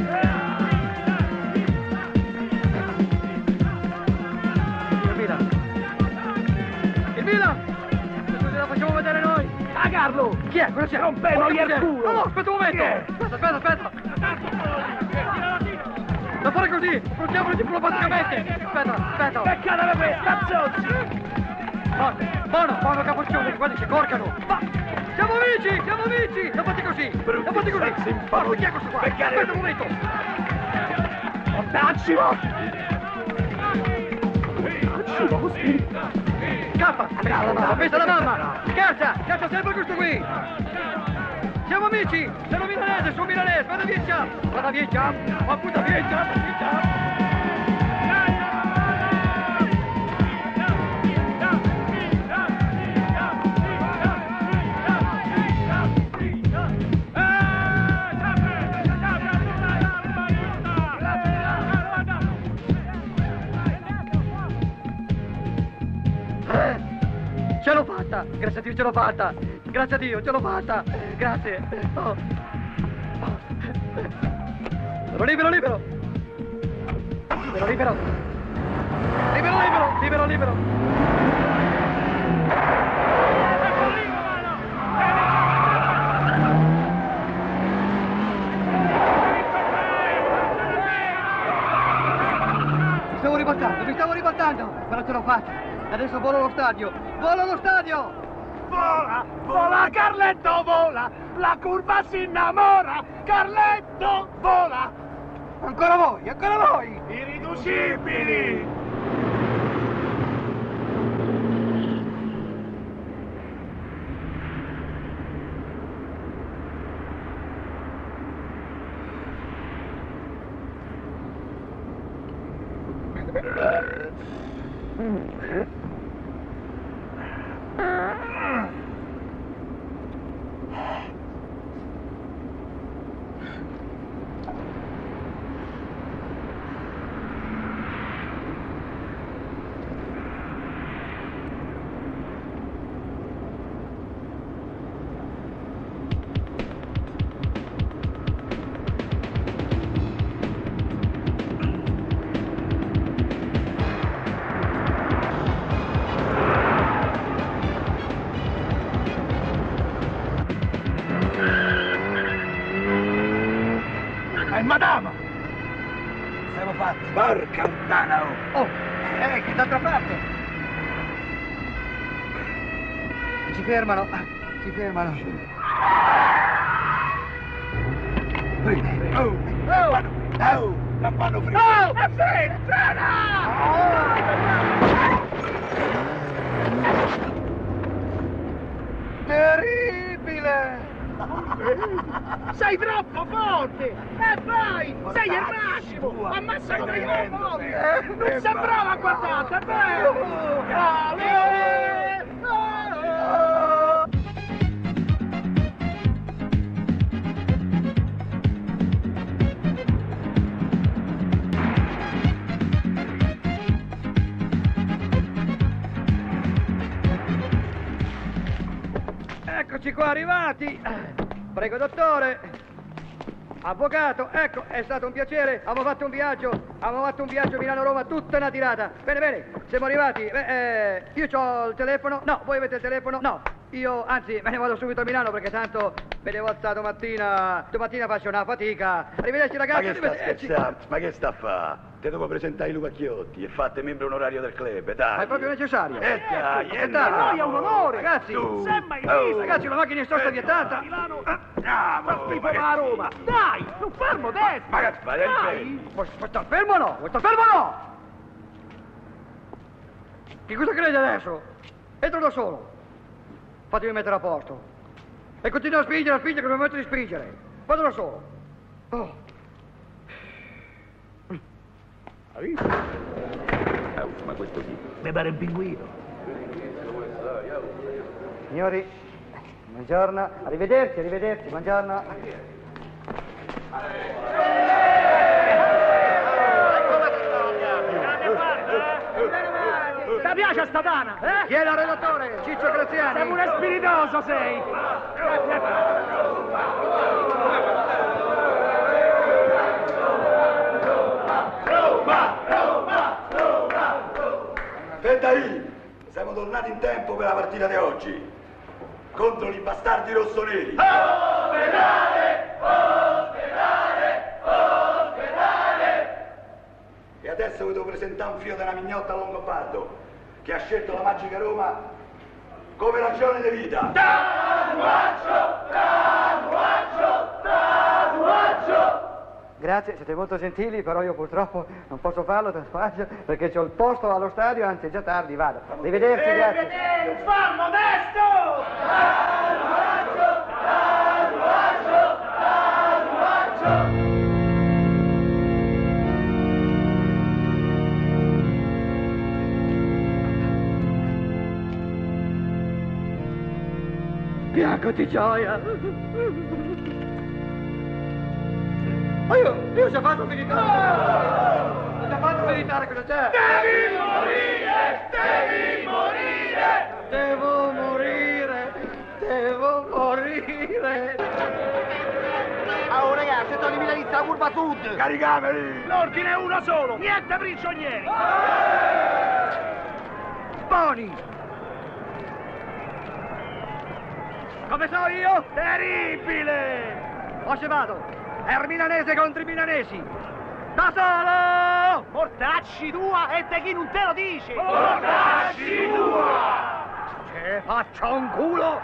Il Milan! Il Milan! Ce la facciamo vedere noi! Ah, Carlo! Chi è? Cosa c'è? Rompeno gli il culo! No, aspetta un momento! Aspetta, aspetta, aspetta! Da fare così! Affrontiamolo diplomaticamente! Aspetta, aspetta! Peccata da me, cazzozzi! Mono, mono, mono capoccione, che quelli si corcano! Va! Siamo amici, siamo amici! Non fate così! Non fate così! Forza, chi è questo qua? Aspetta un momento! Mortacci! Scappa! La mamma, pensa la mamma! Scherza! Scherza sempre questo qui! Siamo amici! Sono milanese, sono milanese! Vada via già! Vada via già! Ma puta via già! Via già! Ce l'ho fatta! Grazie a Dio ce l'ho fatta! Grazie a Dio ce l'ho fatta! Grazie! Oh. Sono libero, libero! Libero, libero! Libero, libero! Libero, libero! Mi stavo ribaltando, mi stavo ribaltando! Però ce l'ho fatta! Adesso volo allo stadio! Volo allo stadio! Vola, vola Carletto, vola! La curva si innamora! Carletto, vola! Ancora voi, ancora voi! Irriducibili! Madama! Siamo fatti! Porca puttana! Oh! Oh! Eh, che d'altra parte! Ci fermano! Ci fermano! Freni! Oh! Oh! Oh! La fanno freni! Oh! Freni! Terribile! Sei troppo forte! E vai! Sei il massimo! Ammazza il microfono! Non sembrava, guardate! Bello! Ale! Eccoci qua arrivati. Prego, dottore. Avvocato, ecco, è stato un piacere. Abbiamo fatto un viaggio, abbiamo fatto un viaggio Milano-Roma, tutta una tirata. Bene, bene, siamo arrivati. Beh, eh, io ho il telefono. No, voi avete il telefono? No. Io, anzi, me ne vado subito a Milano perché tanto me devo alzare domattina. Domattina faccio una fatica. Arrivederci ragazzi, Ma che sta arrivederci. scherzando? Ma che sta a fa? Te devo presentare i Lupacchiotti e fate membro onorario del club, dai. Ma è proprio necessario. Eh dai, eh Eh, dai, dai. noi è un onore, ragazzi. Tu. Sembra in Oh. vista. Ragazzi, una macchina in sosta vietata. Bravo! Tipo a Roma. Dai, tu fermo adesso. Ma che fai? Dai. Vuoi vuoi star fermo o no? Vuoi star fermo o no? Che cosa crede adesso? Entro da solo. Fatemi mettere a posto. E continua a spingere, a spingere, come momento di spingere. Vado da solo. Oh. Hai visto? Oh, ma questo qui. Mi pare un pinguino. Signori, buongiorno. Arrivederci, arrivederci, buongiorno. Ti piace sta dana, eh? Chi è la redattore? Ciccio Graziani. Sei pure spiritoso, sei! Aspetta lì! Siamo tornati in tempo per la partita di oggi. Contro i bastardi rossoneri. Ospedale! Ospedale! Ospedale! E adesso vi devo presentare un figlio della mignotta Longobardo che ha scelto la magica Roma come ragione di vita. Tatuaggio! Tatuaggio! Tatuaggio! Grazie, siete molto gentili, però io purtroppo non posso farlo, tatuaggio, perché c'ho il posto allo stadio, anzi è già tardi, vado. Arrivederci, grazie. Un far modesto! Tatuaggio! Tatuaggio! Tatuaggio! Bianco di gioia! Ma io, io ci ho fatto militare! Ci ho fatto militare, cosa c'è? Devi morire! Devi morire! Devo morire! Devo morire! Oh ragazzi, sono i milanisti alla curva sud! Caricameli! L'ordine è uno solo, niente prigionieri! Boni! Come so io? Terribile! O se vado? È il milanese contro i milanesi! Da solo! Mortacci tua e te chi non te lo dice! Mortacci tua! Che faccia un culo!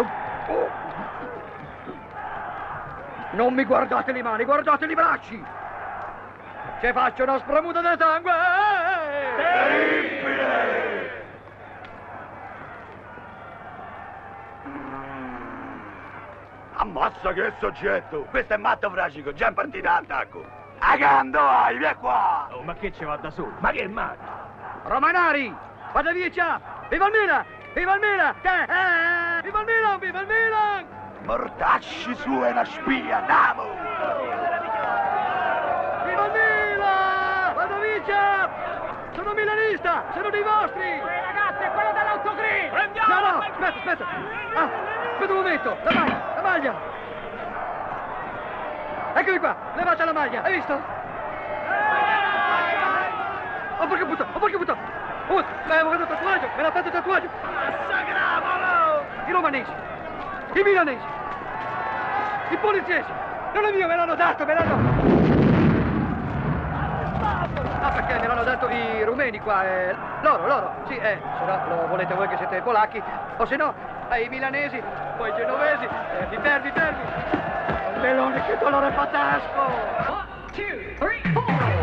Non mi guardate le mani, guardate i bracci! Che faccio una spremuta del sangue! Terribile! Ammazza che soggetto! Questo è matto fracico, già in partita d'attacco! Agando, vai, via qua! Oh, ma che ci va da solo? Ma che matto? Romanari! Vada via, ciao! Viva il Milan! Viva il Milan! Eh, viva il Milan! Viva il Milan! Mortacci su, è una spia, andiamo! Viva il Milan! Vada via, ciao! Sono milanista! Sono dei vostri! Ehi ragazzi, è quello dell'autogrill! Prendiamo! No, no, aspetta, aspetta! Ah, aspetta un momento! La maglia, la maglia! Eccomi qua! Levate la maglia, hai visto? Oh, porca puttana! Oh, porca puttana! Oh, mi avevo fatto tatuaggio! Me l'ha fatto tatuaggio! Massacravolo! I romanesi! I milanesi! I poliziesi! Non è mio, me l'hanno dato, me l'hanno... Ah, perché me l'hanno dato i rumeni qua, eh. Loro, loro, sì, eh. Se no, lo volete voi che siete polacchi. O se no, ai milanesi, poi i genovesi. Eh, i terni, i terni. Meloni, che dolore pazzesco! One, two, three, four.